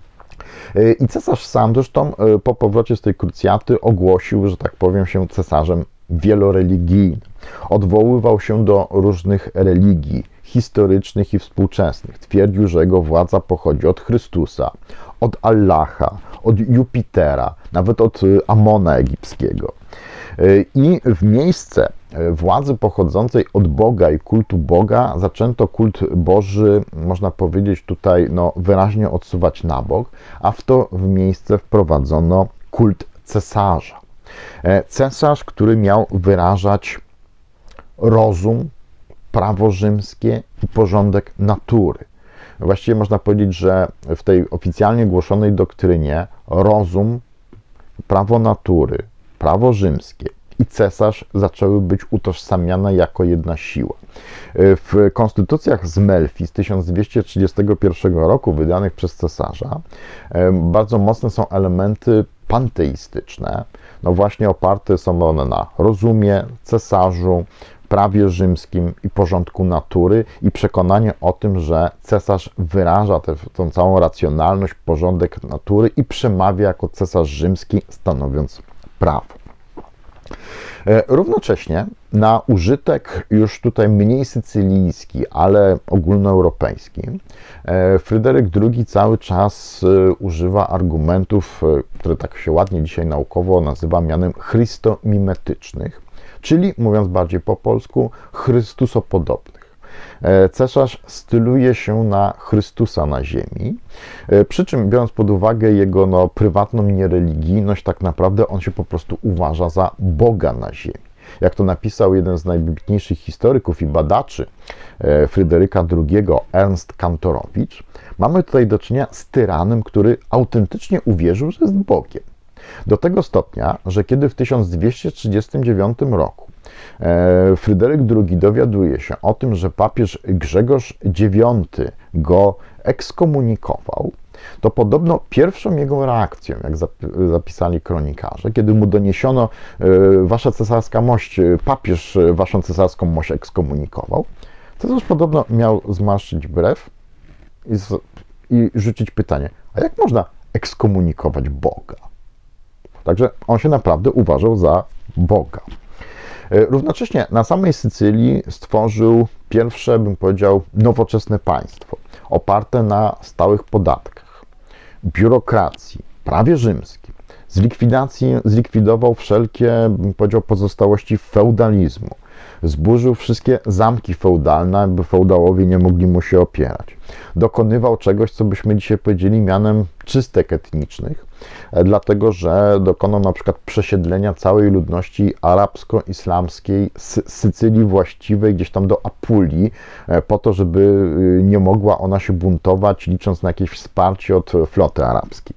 I cesarz sam zresztą po powrocie z tej krucjaty ogłosił, że tak powiem, się cesarzem wieloreligijnym. Odwoływał się do różnych religii historycznych i współczesnych. Twierdził, że jego władza pochodzi od Chrystusa, od Allaha, od Jupitera, nawet od Amona egipskiego. I w miejsce władzy pochodzącej od Boga i kultu Boga zaczęto kult Boży, można powiedzieć tutaj no, wyraźnie odsuwać na bok, a w to w miejsce wprowadzono kult cesarza. Cesarz, który miał wyrażać rozum, prawo rzymskie i porządek natury. Właściwie można powiedzieć, że w tej oficjalnie głoszonej doktrynie rozum, prawo natury, prawo rzymskie i cesarz zaczęły być utożsamiane jako jedna siła. W konstytucjach z Melfi z tysiąc dwieście trzydziestego pierwszego roku, wydanych przez cesarza, bardzo mocne są elementy panteistyczne. No właśnie oparte są one na rozumie, cesarzu, prawie rzymskim i porządku natury i przekonanie o tym, że cesarz wyraża tę, tą całą racjonalność, porządek natury i przemawia jako cesarz rzymski, stanowiąc prawo. Równocześnie na użytek już tutaj mniej sycylijski, ale ogólnoeuropejski, Fryderyk drugi cały czas używa argumentów, które tak się ładnie dzisiaj naukowo nazywa mianem chrystomimetycznych, czyli mówiąc bardziej po polsku, chrystusopodobnych. Cesarz styluje się na Chrystusa na ziemi, przy czym biorąc pod uwagę jego no, prywatną niereligijność, tak naprawdę on się po prostu uważa za Boga na ziemi. Jak to napisał jeden z najwybitniejszych historyków i badaczy Fryderyka drugiego, Ernst Kantorowicz, mamy tutaj do czynienia z tyranem, który autentycznie uwierzył, że jest Bogiem. Do tego stopnia, że kiedy w tysiąc dwieście trzydziestym dziewiątym roku Fryderyk drugi dowiaduje się o tym, że papież Grzegorz dziewiąty go ekskomunikował, to podobno pierwszą jego reakcją, jak zapisali kronikarze, kiedy mu doniesiono, wasza cesarska mość, papież waszą cesarską mość ekskomunikował, cesarz podobno miał zmarszczyć brew i, z, i rzucić pytanie, a jak można ekskomunikować Boga? Także on się naprawdę uważał za Boga. Równocześnie na samej Sycylii stworzył pierwsze, bym powiedział, nowoczesne państwo, oparte na stałych podatkach, biurokracji, prawie rzymskim. Z likwidacji zlikwidował wszelkie, bym powiedział, pozostałości feudalizmu. Zburzył wszystkie zamki feudalne, by feudałowie nie mogli mu się opierać. Dokonywał czegoś, co byśmy dzisiaj powiedzieli mianem czystek etnicznych, dlatego że dokonał na przykład przesiedlenia całej ludności arabsko-islamskiej z Sycylii właściwej gdzieś tam do Apulii, po to, żeby nie mogła ona się buntować, licząc na jakieś wsparcie od floty arabskiej.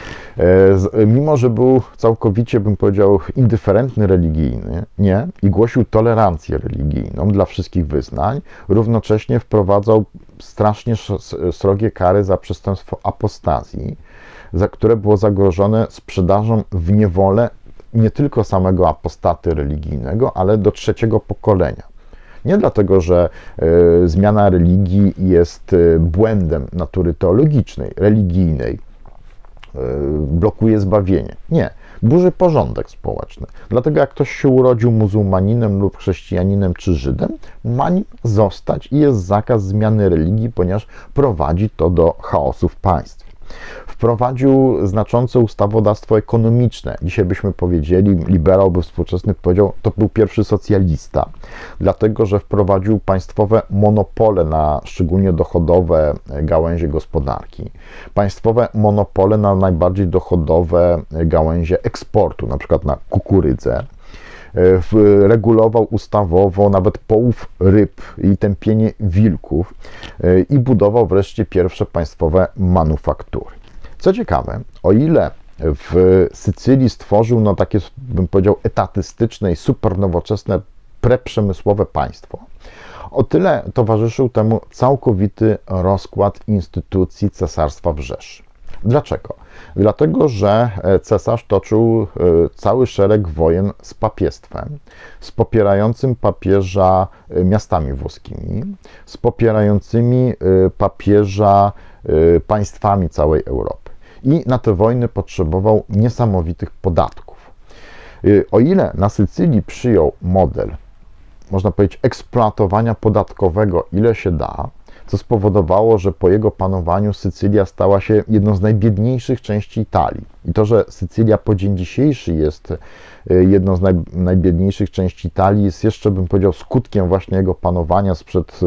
Mimo że był całkowicie, bym powiedział, indyferentny religijny, nie, i głosił tolerancję religijną dla wszystkich wyznań, równocześnie wprowadzał strasznie srogie kary za przestępstwo apostazji, za które było zagrożone sprzedażą w niewolę nie tylko samego apostaty religijnego, ale do trzeciego pokolenia. Nie dlatego, że y, zmiana religii jest y, błędem natury teologicznej, religijnej, blokuje zbawienie. Nie, burzy porządek społeczny. Dlatego jak ktoś się urodził muzułmaninem lub chrześcijaninem czy Żydem, ma nim zostać i jest zakaz zmiany religii, ponieważ prowadzi to do chaosu w państwie. Wprowadził znaczące ustawodawstwo ekonomiczne. Dzisiaj byśmy powiedzieli, liberał by współczesny powiedział, to był pierwszy socjalista, dlatego że wprowadził państwowe monopole na szczególnie dochodowe gałęzie gospodarki. Państwowe monopole na najbardziej dochodowe gałęzie eksportu, na przykład na kukurydzę. Regulował ustawowo nawet połów ryb i tępienie wilków i budował wreszcie pierwsze państwowe manufaktury. Co ciekawe, o ile w Sycylii stworzył no takie, bym powiedział, etatystyczne i super nowoczesne, preprzemysłowe państwo, o tyle towarzyszył temu całkowity rozkład instytucji cesarstwa w Rzeszy. Dlaczego? Dlatego, że cesarz toczył cały szereg wojen z papiestwem, z popierającym papieża miastami włoskimi, z popierającymi papieża państwami całej Europy. I na te wojny potrzebował niesamowitych podatków. O ile na Sycylii przyjął model, można powiedzieć, eksploatowania podatkowego, ile się da, co spowodowało, że po jego panowaniu Sycylia stała się jedną z najbiedniejszych części Italii. I to, że Sycylia po dzień dzisiejszy jest jedną z naj, najbiedniejszych części Italii, jest jeszcze, bym powiedział, skutkiem właśnie jego panowania sprzed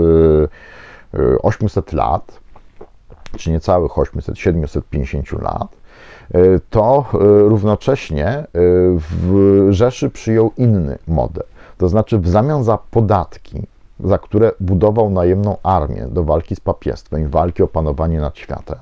ośmiuset lat, czy niecałych osiemset, siedemset pięćdziesiąt lat, to równocześnie w Rzeszy przyjął inny model. To znaczy w zamian za podatki, za które budował najemną armię do walki z papiestwem i walki o panowanie nad światem,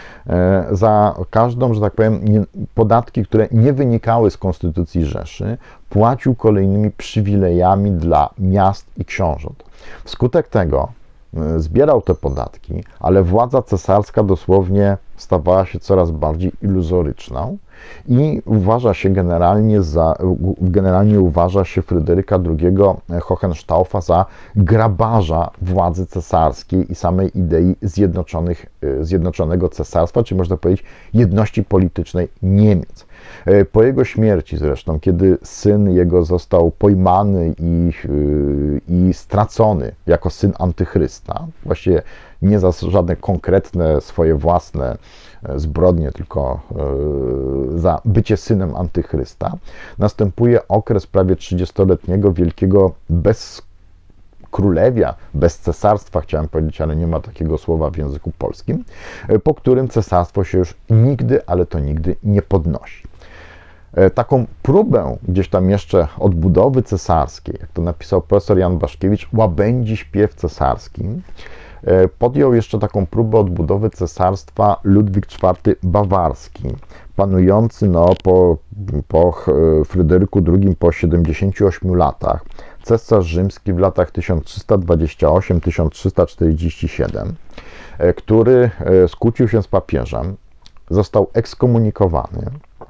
za każdą, że tak powiem, nie, podatki, które nie wynikały z konstytucji Rzeszy, płacił kolejnymi przywilejami dla miast i książąt. Wskutek tego zbierał te podatki, ale władza cesarska dosłownie stawała się coraz bardziej iluzoryczną i uważa się generalnie za, generalnie uważa się Fryderyka drugiego Hohenstaufa za grabarza władzy cesarskiej i samej idei zjednoczonych, zjednoczonego cesarstwa, czy można powiedzieć jedności politycznej Niemiec. Po jego śmierci zresztą, kiedy syn jego został pojmany i, i stracony jako syn antychrysta, właściwie nie za żadne konkretne swoje własne zbrodnie, tylko za bycie synem antychrysta, następuje okres prawie trzydziestoletniego wielkiego bezkrólewia, bez cesarstwa, chciałem powiedzieć, ale nie ma takiego słowa w języku polskim, po którym cesarstwo się już nigdy, ale to nigdy nie podnosi. Taką próbę gdzieś tam jeszcze odbudowy cesarskiej, jak to napisał profesor Jan Baszkiewicz, łabędzi śpiew cesarski, podjął jeszcze taką próbę odbudowy cesarstwa Ludwik czwarty Bawarski, panujący no, po, po Fryderyku drugim po siedemdziesięciu ośmiu latach, cesarz rzymski w latach tysiąc trzysta dwadzieścia osiem do tysiąc trzysta czterdzieści siedem, który skłócił się z papieżem, został ekskomunikowany,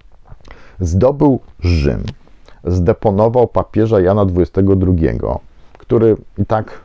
zdobył Rzym, zdeponował papieża Jana dwudziestego drugiego, który i tak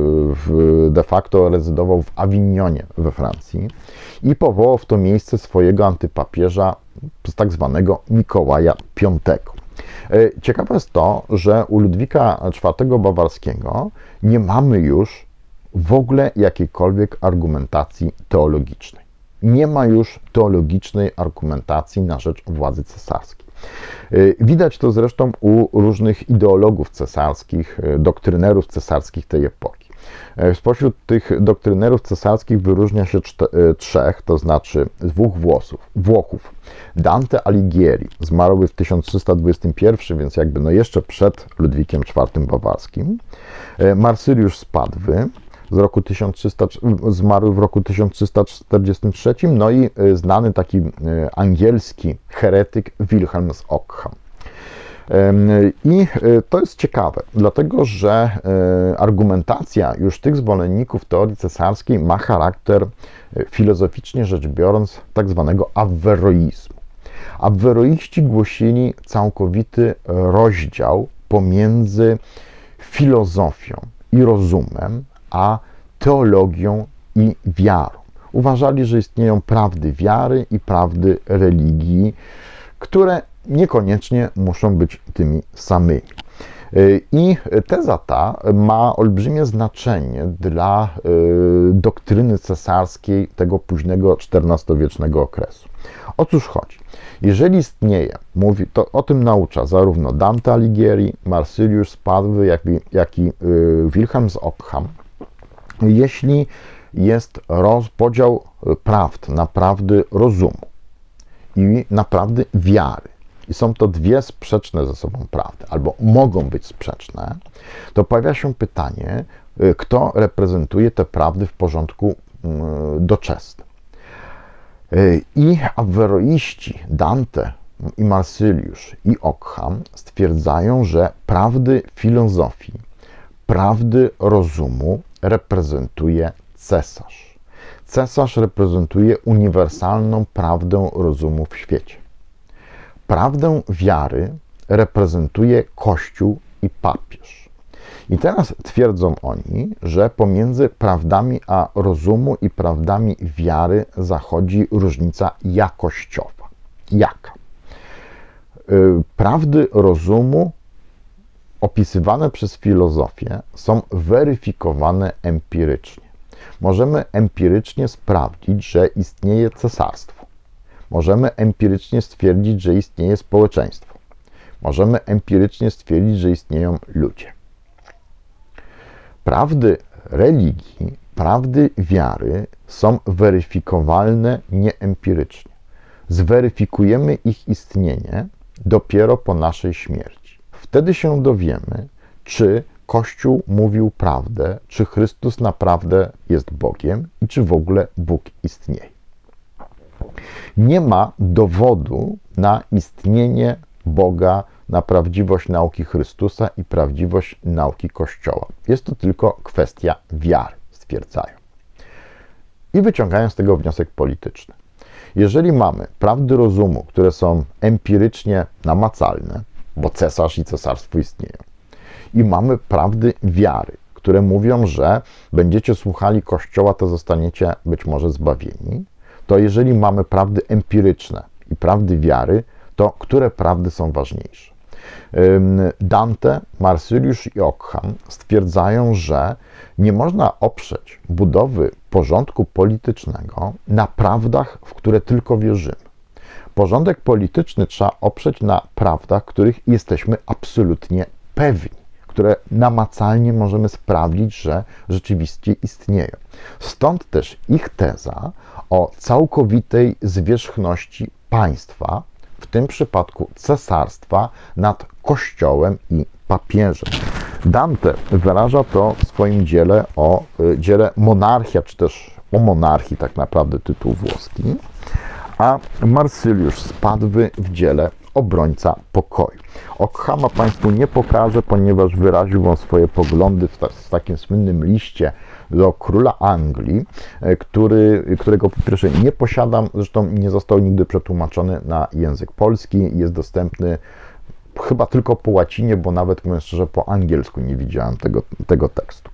de facto rezydował w Awinionie we Francji i powołał w to miejsce swojego antypapieża, tak zwanego Mikołaja piątego. Ciekawe jest to, że u Ludwika czwartego Bawarskiego nie mamy już w ogóle jakiejkolwiek argumentacji teologicznej. Nie ma już teologicznej argumentacji na rzecz władzy cesarskiej. Widać to zresztą u różnych ideologów cesarskich, doktrynerów cesarskich tej epoki. Spośród tych doktrynerów cesarskich wyróżnia się trzech, to znaczy dwóch Włosów, Włochów. Dante Alighieri, zmarły w tysiąc trzysta dwudziestym pierwszym, więc jakby no jeszcze przed Ludwikiem czwartym Bawarskim. Marsyliusz z Padwy, z roku tysiąc trzysta, zmarły w roku tysiąc trzysta czterdziestym trzecim, no i znany taki angielski heretyk Wilhelm z Ockham. I to jest ciekawe, dlatego że argumentacja już tych zwolenników teorii cesarskiej ma charakter, filozoficznie rzecz biorąc, tak zwanego aweroizmu. Aweroiści głosili całkowity rozdział pomiędzy filozofią i rozumem, a teologią i wiarą. uważali, że istnieją prawdy wiary i prawdy religii, które niekoniecznie muszą być tymi samymi. I teza ta ma olbrzymie znaczenie dla doktryny cesarskiej tego późnego czternastowiecznego okresu. O cóż chodzi? Jeżeli istnieje, mówi, to o tym naucza zarówno Dante Alighieri, Marsiliusz z Padwy, jak i, jak i Wilhelm z Ockham, jeśli jest roz, podział prawd na prawdy rozumu i na prawdy wiary, i są to dwie sprzeczne ze sobą prawdy, albo mogą być sprzeczne, to pojawia się pytanie, kto reprezentuje te prawdy w porządku doczesnym. I aweroiści Dante i Marsiliusz i Ockham stwierdzają, że prawdy filozofii, prawdy rozumu reprezentuje cesarz. Cesarz reprezentuje uniwersalną prawdę rozumu w świecie. Prawdę wiary reprezentuje Kościół i papież. I teraz twierdzą oni, że pomiędzy prawdami a rozumu i prawdami wiary zachodzi różnica jakościowa. Jaka? Prawdy rozumu opisywane przez filozofię są weryfikowane empirycznie. Możemy empirycznie sprawdzić, że istnieje cesarstwo. Możemy empirycznie stwierdzić, że istnieje społeczeństwo. Możemy empirycznie stwierdzić, że istnieją ludzie. Prawdy religii, prawdy wiary są weryfikowalne nieempirycznie. Zweryfikujemy ich istnienie dopiero po naszej śmierci. Wtedy się dowiemy, czy Kościół mówił prawdę, czy Chrystus naprawdę jest Bogiem i czy w ogóle Bóg istnieje. Nie ma dowodu na istnienie Boga, na prawdziwość nauki Chrystusa i prawdziwość nauki Kościoła. Jest to tylko kwestia wiary, stwierdzają. I wyciągają z tego wniosek polityczny. Jeżeli mamy prawdy rozumu, które są empirycznie namacalne, bo cesarz i cesarstwo istnieją, i mamy prawdy wiary, które mówią, że będziecie słuchali Kościoła, to zostaniecie być może zbawieni, to jeżeli mamy prawdy empiryczne i prawdy wiary, to które prawdy są ważniejsze? Dante, Marsiliusz i Ockham stwierdzają, że nie można oprzeć budowy porządku politycznego na prawdach, w które tylko wierzymy. Porządek polityczny trzeba oprzeć na prawdach, których jesteśmy absolutnie pewni, które namacalnie możemy sprawdzić, że rzeczywiście istnieją. Stąd też ich teza o całkowitej zwierzchności państwa, w tym przypadku cesarstwa, nad Kościołem i papieżem. Dante wyraża to w swoim dziele o dziele Monarchia, czy też o monarchii, tak naprawdę tytuł włoski, a Marsyliusz z Padwy w dziele Obrońca pokoju. Ockhama Państwu nie pokażę, ponieważ wyraził on swoje poglądy w, ta, w takim słynnym liście do króla Anglii, który, którego po pierwsze nie posiadam, zresztą nie został nigdy przetłumaczony na język polski, jest dostępny chyba tylko po łacinie, bo nawet, mówiąc szczerze, po angielsku nie widziałem tego, tego tekstu.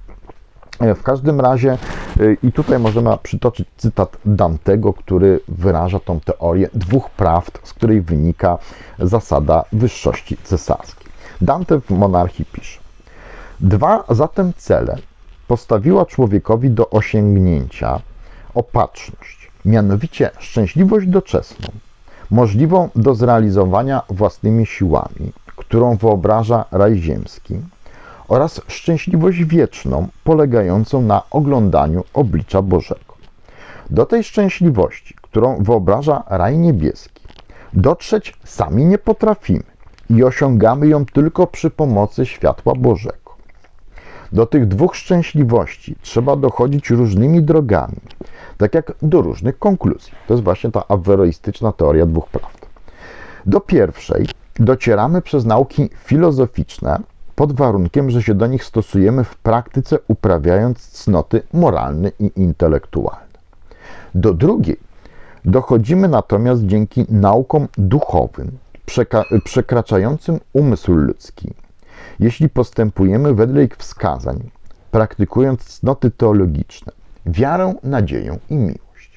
W każdym razie, i tutaj możemy przytoczyć cytat Dantego, który wyraża tą teorię dwóch prawd, z której wynika zasada wyższości cesarskiej. Dante w Monarchii pisze: dwa zatem cele postawiła człowiekowi do osiągnięcia opatrzność, mianowicie szczęśliwość doczesną, możliwą do zrealizowania własnymi siłami, którą wyobraża raj ziemski, oraz szczęśliwość wieczną, polegającą na oglądaniu oblicza Bożego. Do tej szczęśliwości, którą wyobraża raj niebieski, dotrzeć sami nie potrafimy i osiągamy ją tylko przy pomocy światła Bożego. Do tych dwóch szczęśliwości trzeba dochodzić różnymi drogami, tak jak do różnych konkluzji. To jest właśnie ta aweroistyczna teoria dwóch prawd. Do pierwszej docieramy przez nauki filozoficzne, pod warunkiem, że się do nich stosujemy w praktyce, uprawiając cnoty moralne i intelektualne. Do drugiej dochodzimy natomiast dzięki naukom duchowym, przekraczającym umysł ludzki, jeśli postępujemy wedle ich wskazań, praktykując cnoty teologiczne, wiarę, nadzieję i miłość.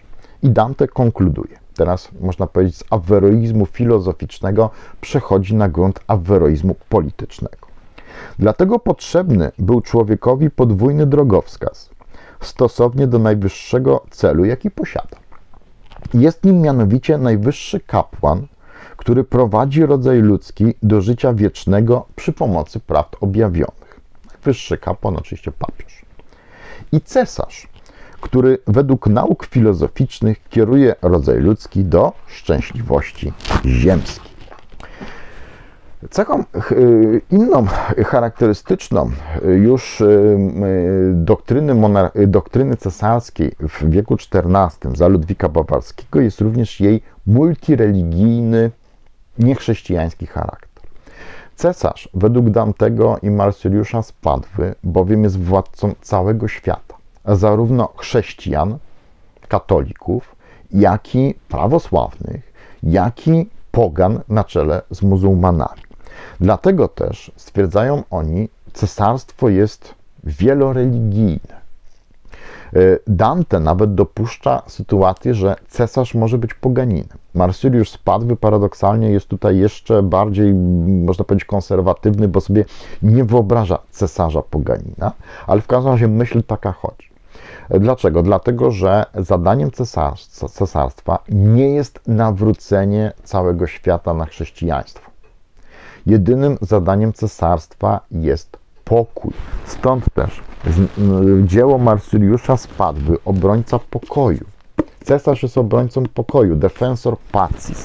I Dante konkluduje. Teraz można powiedzieć, z aweroizmu filozoficznego przechodzi na grunt aweroizmu politycznego. Dlatego potrzebny był człowiekowi podwójny drogowskaz, stosownie do najwyższego celu, jaki posiada. Jest nim mianowicie najwyższy kapłan, który prowadzi rodzaj ludzki do życia wiecznego przy pomocy prawd objawionych. Najwyższy kapłan, oczywiście papież. I cesarz, który według nauk filozoficznych kieruje rodzaj ludzki do szczęśliwości ziemskiej. Cechą inną charakterystyczną już doktryny, monar- doktryny cesarskiej w wieku czternastym za Ludwika Bawarskiego jest również jej multireligijny, niechrześcijański charakter. Cesarz według Dantego i Marsyliusza z Padwy bowiem jest władcą całego świata, a zarówno chrześcijan, katolików, jak i prawosławnych, jak i pogan na czele z muzułmanami. Dlatego też, stwierdzają oni, cesarstwo jest wieloreligijne. Dante nawet dopuszcza sytuację, że cesarz może być poganinem. Marsyliusz z Padwy paradoksalnie jest tutaj jeszcze bardziej, można powiedzieć, konserwatywny, bo sobie nie wyobraża cesarza poganina, ale w każdym razie myśl taka chodzi. Dlaczego? Dlatego, że zadaniem cesarstwa nie jest nawrócenie całego świata na chrześcijaństwo. Jedynym zadaniem cesarstwa jest pokój. Stąd też dzieło Marsyliusza z Padwy, obrońca pokoju. Cesarz jest obrońcą pokoju, defensor pacis.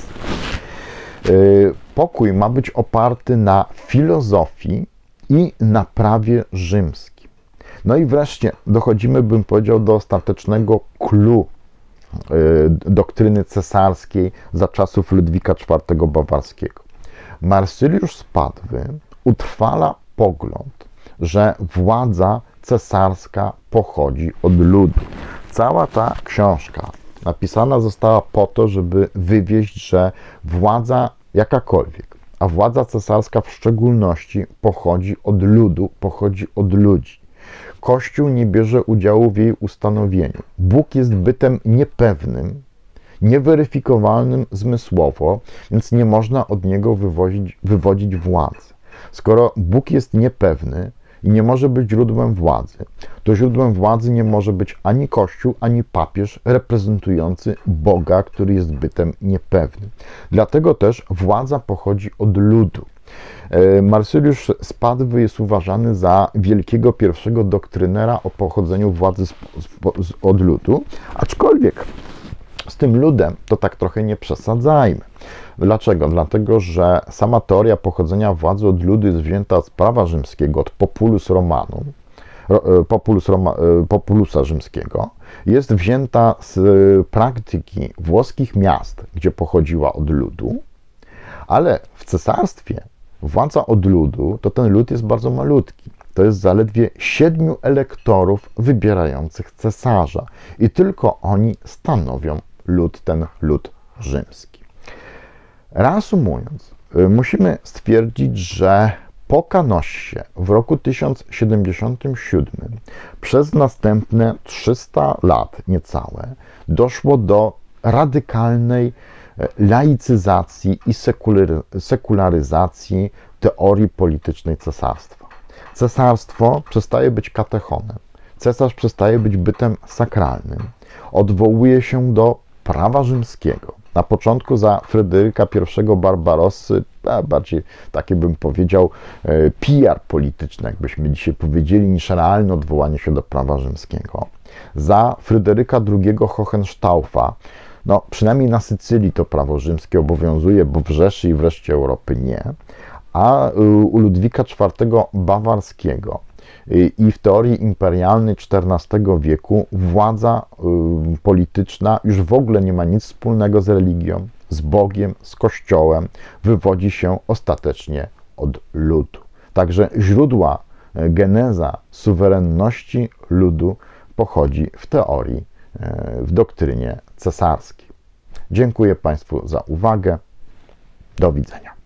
Pokój ma być oparty na filozofii i na prawie rzymskim. No i wreszcie dochodzimy, bym powiedział, do ostatecznego clou doktryny cesarskiej za czasów Ludwika czwartego Bawarskiego. Marsyliusz z Padwy utrwala pogląd, że władza cesarska pochodzi od ludu. Cała ta książka napisana została po to, żeby wywieść, że władza jakakolwiek, a władza cesarska w szczególności pochodzi od ludu, pochodzi od ludzi. Kościół nie bierze udziału w jej ustanowieniu. Bóg jest bytem niepewnym, nieweryfikowalnym zmysłowo, więc nie można od niego wywodzić, wywodzić władzy. Skoro Bóg jest niepewny i nie może być źródłem władzy, to źródłem władzy nie może być ani Kościół, ani papież reprezentujący Boga, który jest bytem niepewnym. Dlatego też władza pochodzi od ludu. Marsyliusz z Padwy jest uważany za wielkiego pierwszego doktrynera o pochodzeniu władzy z, z, od ludu, aczkolwiek z tym ludem to tak trochę nie przesadzajmy. Dlaczego? Dlatego, że sama teoria pochodzenia władzy od ludu jest wzięta od prawa rzymskiego, od populus romanum, populus Roma, populusa rzymskiego, jest wzięta z praktyki włoskich miast, gdzie pochodziła od ludu, ale w cesarstwie władza od ludu, to ten lud jest bardzo malutki. To jest zaledwie siedmiu elektorów wybierających cesarza i tylko oni stanowią lud, ten lud rzymski. Reasumując, musimy stwierdzić, że po Kanossie w roku tysiąc siedemdziesiątym siódmym przez następne trzysta lat niecałe doszło do radykalnej laicyzacji i sekularyzacji teorii politycznej cesarstwa. Cesarstwo przestaje być katechonem, cesarz przestaje być bytem sakralnym, odwołuje się do prawa rzymskiego. Na początku za Fryderyka pierwszego Barbarossy, bardziej taki bym powiedział P R polityczny, jakbyśmy dzisiaj powiedzieli, niż realne odwołanie się do prawa rzymskiego. Za Fryderyka drugiego Hohenstaufa, no przynajmniej na Sycylii to prawo rzymskie obowiązuje, bo w Rzeszy i w reszcie Europy nie, a u Ludwika czwartego Bawarskiego i w teorii imperialnej czternastego wieku władza polityczna już w ogóle nie ma nic wspólnego z religią, z Bogiem, z Kościołem, wywodzi się ostatecznie od ludu. Także źródła, geneza suwerenności ludu pochodzi w teorii, w doktrynie cesarskiej. Dziękuję Państwu za uwagę. Do widzenia.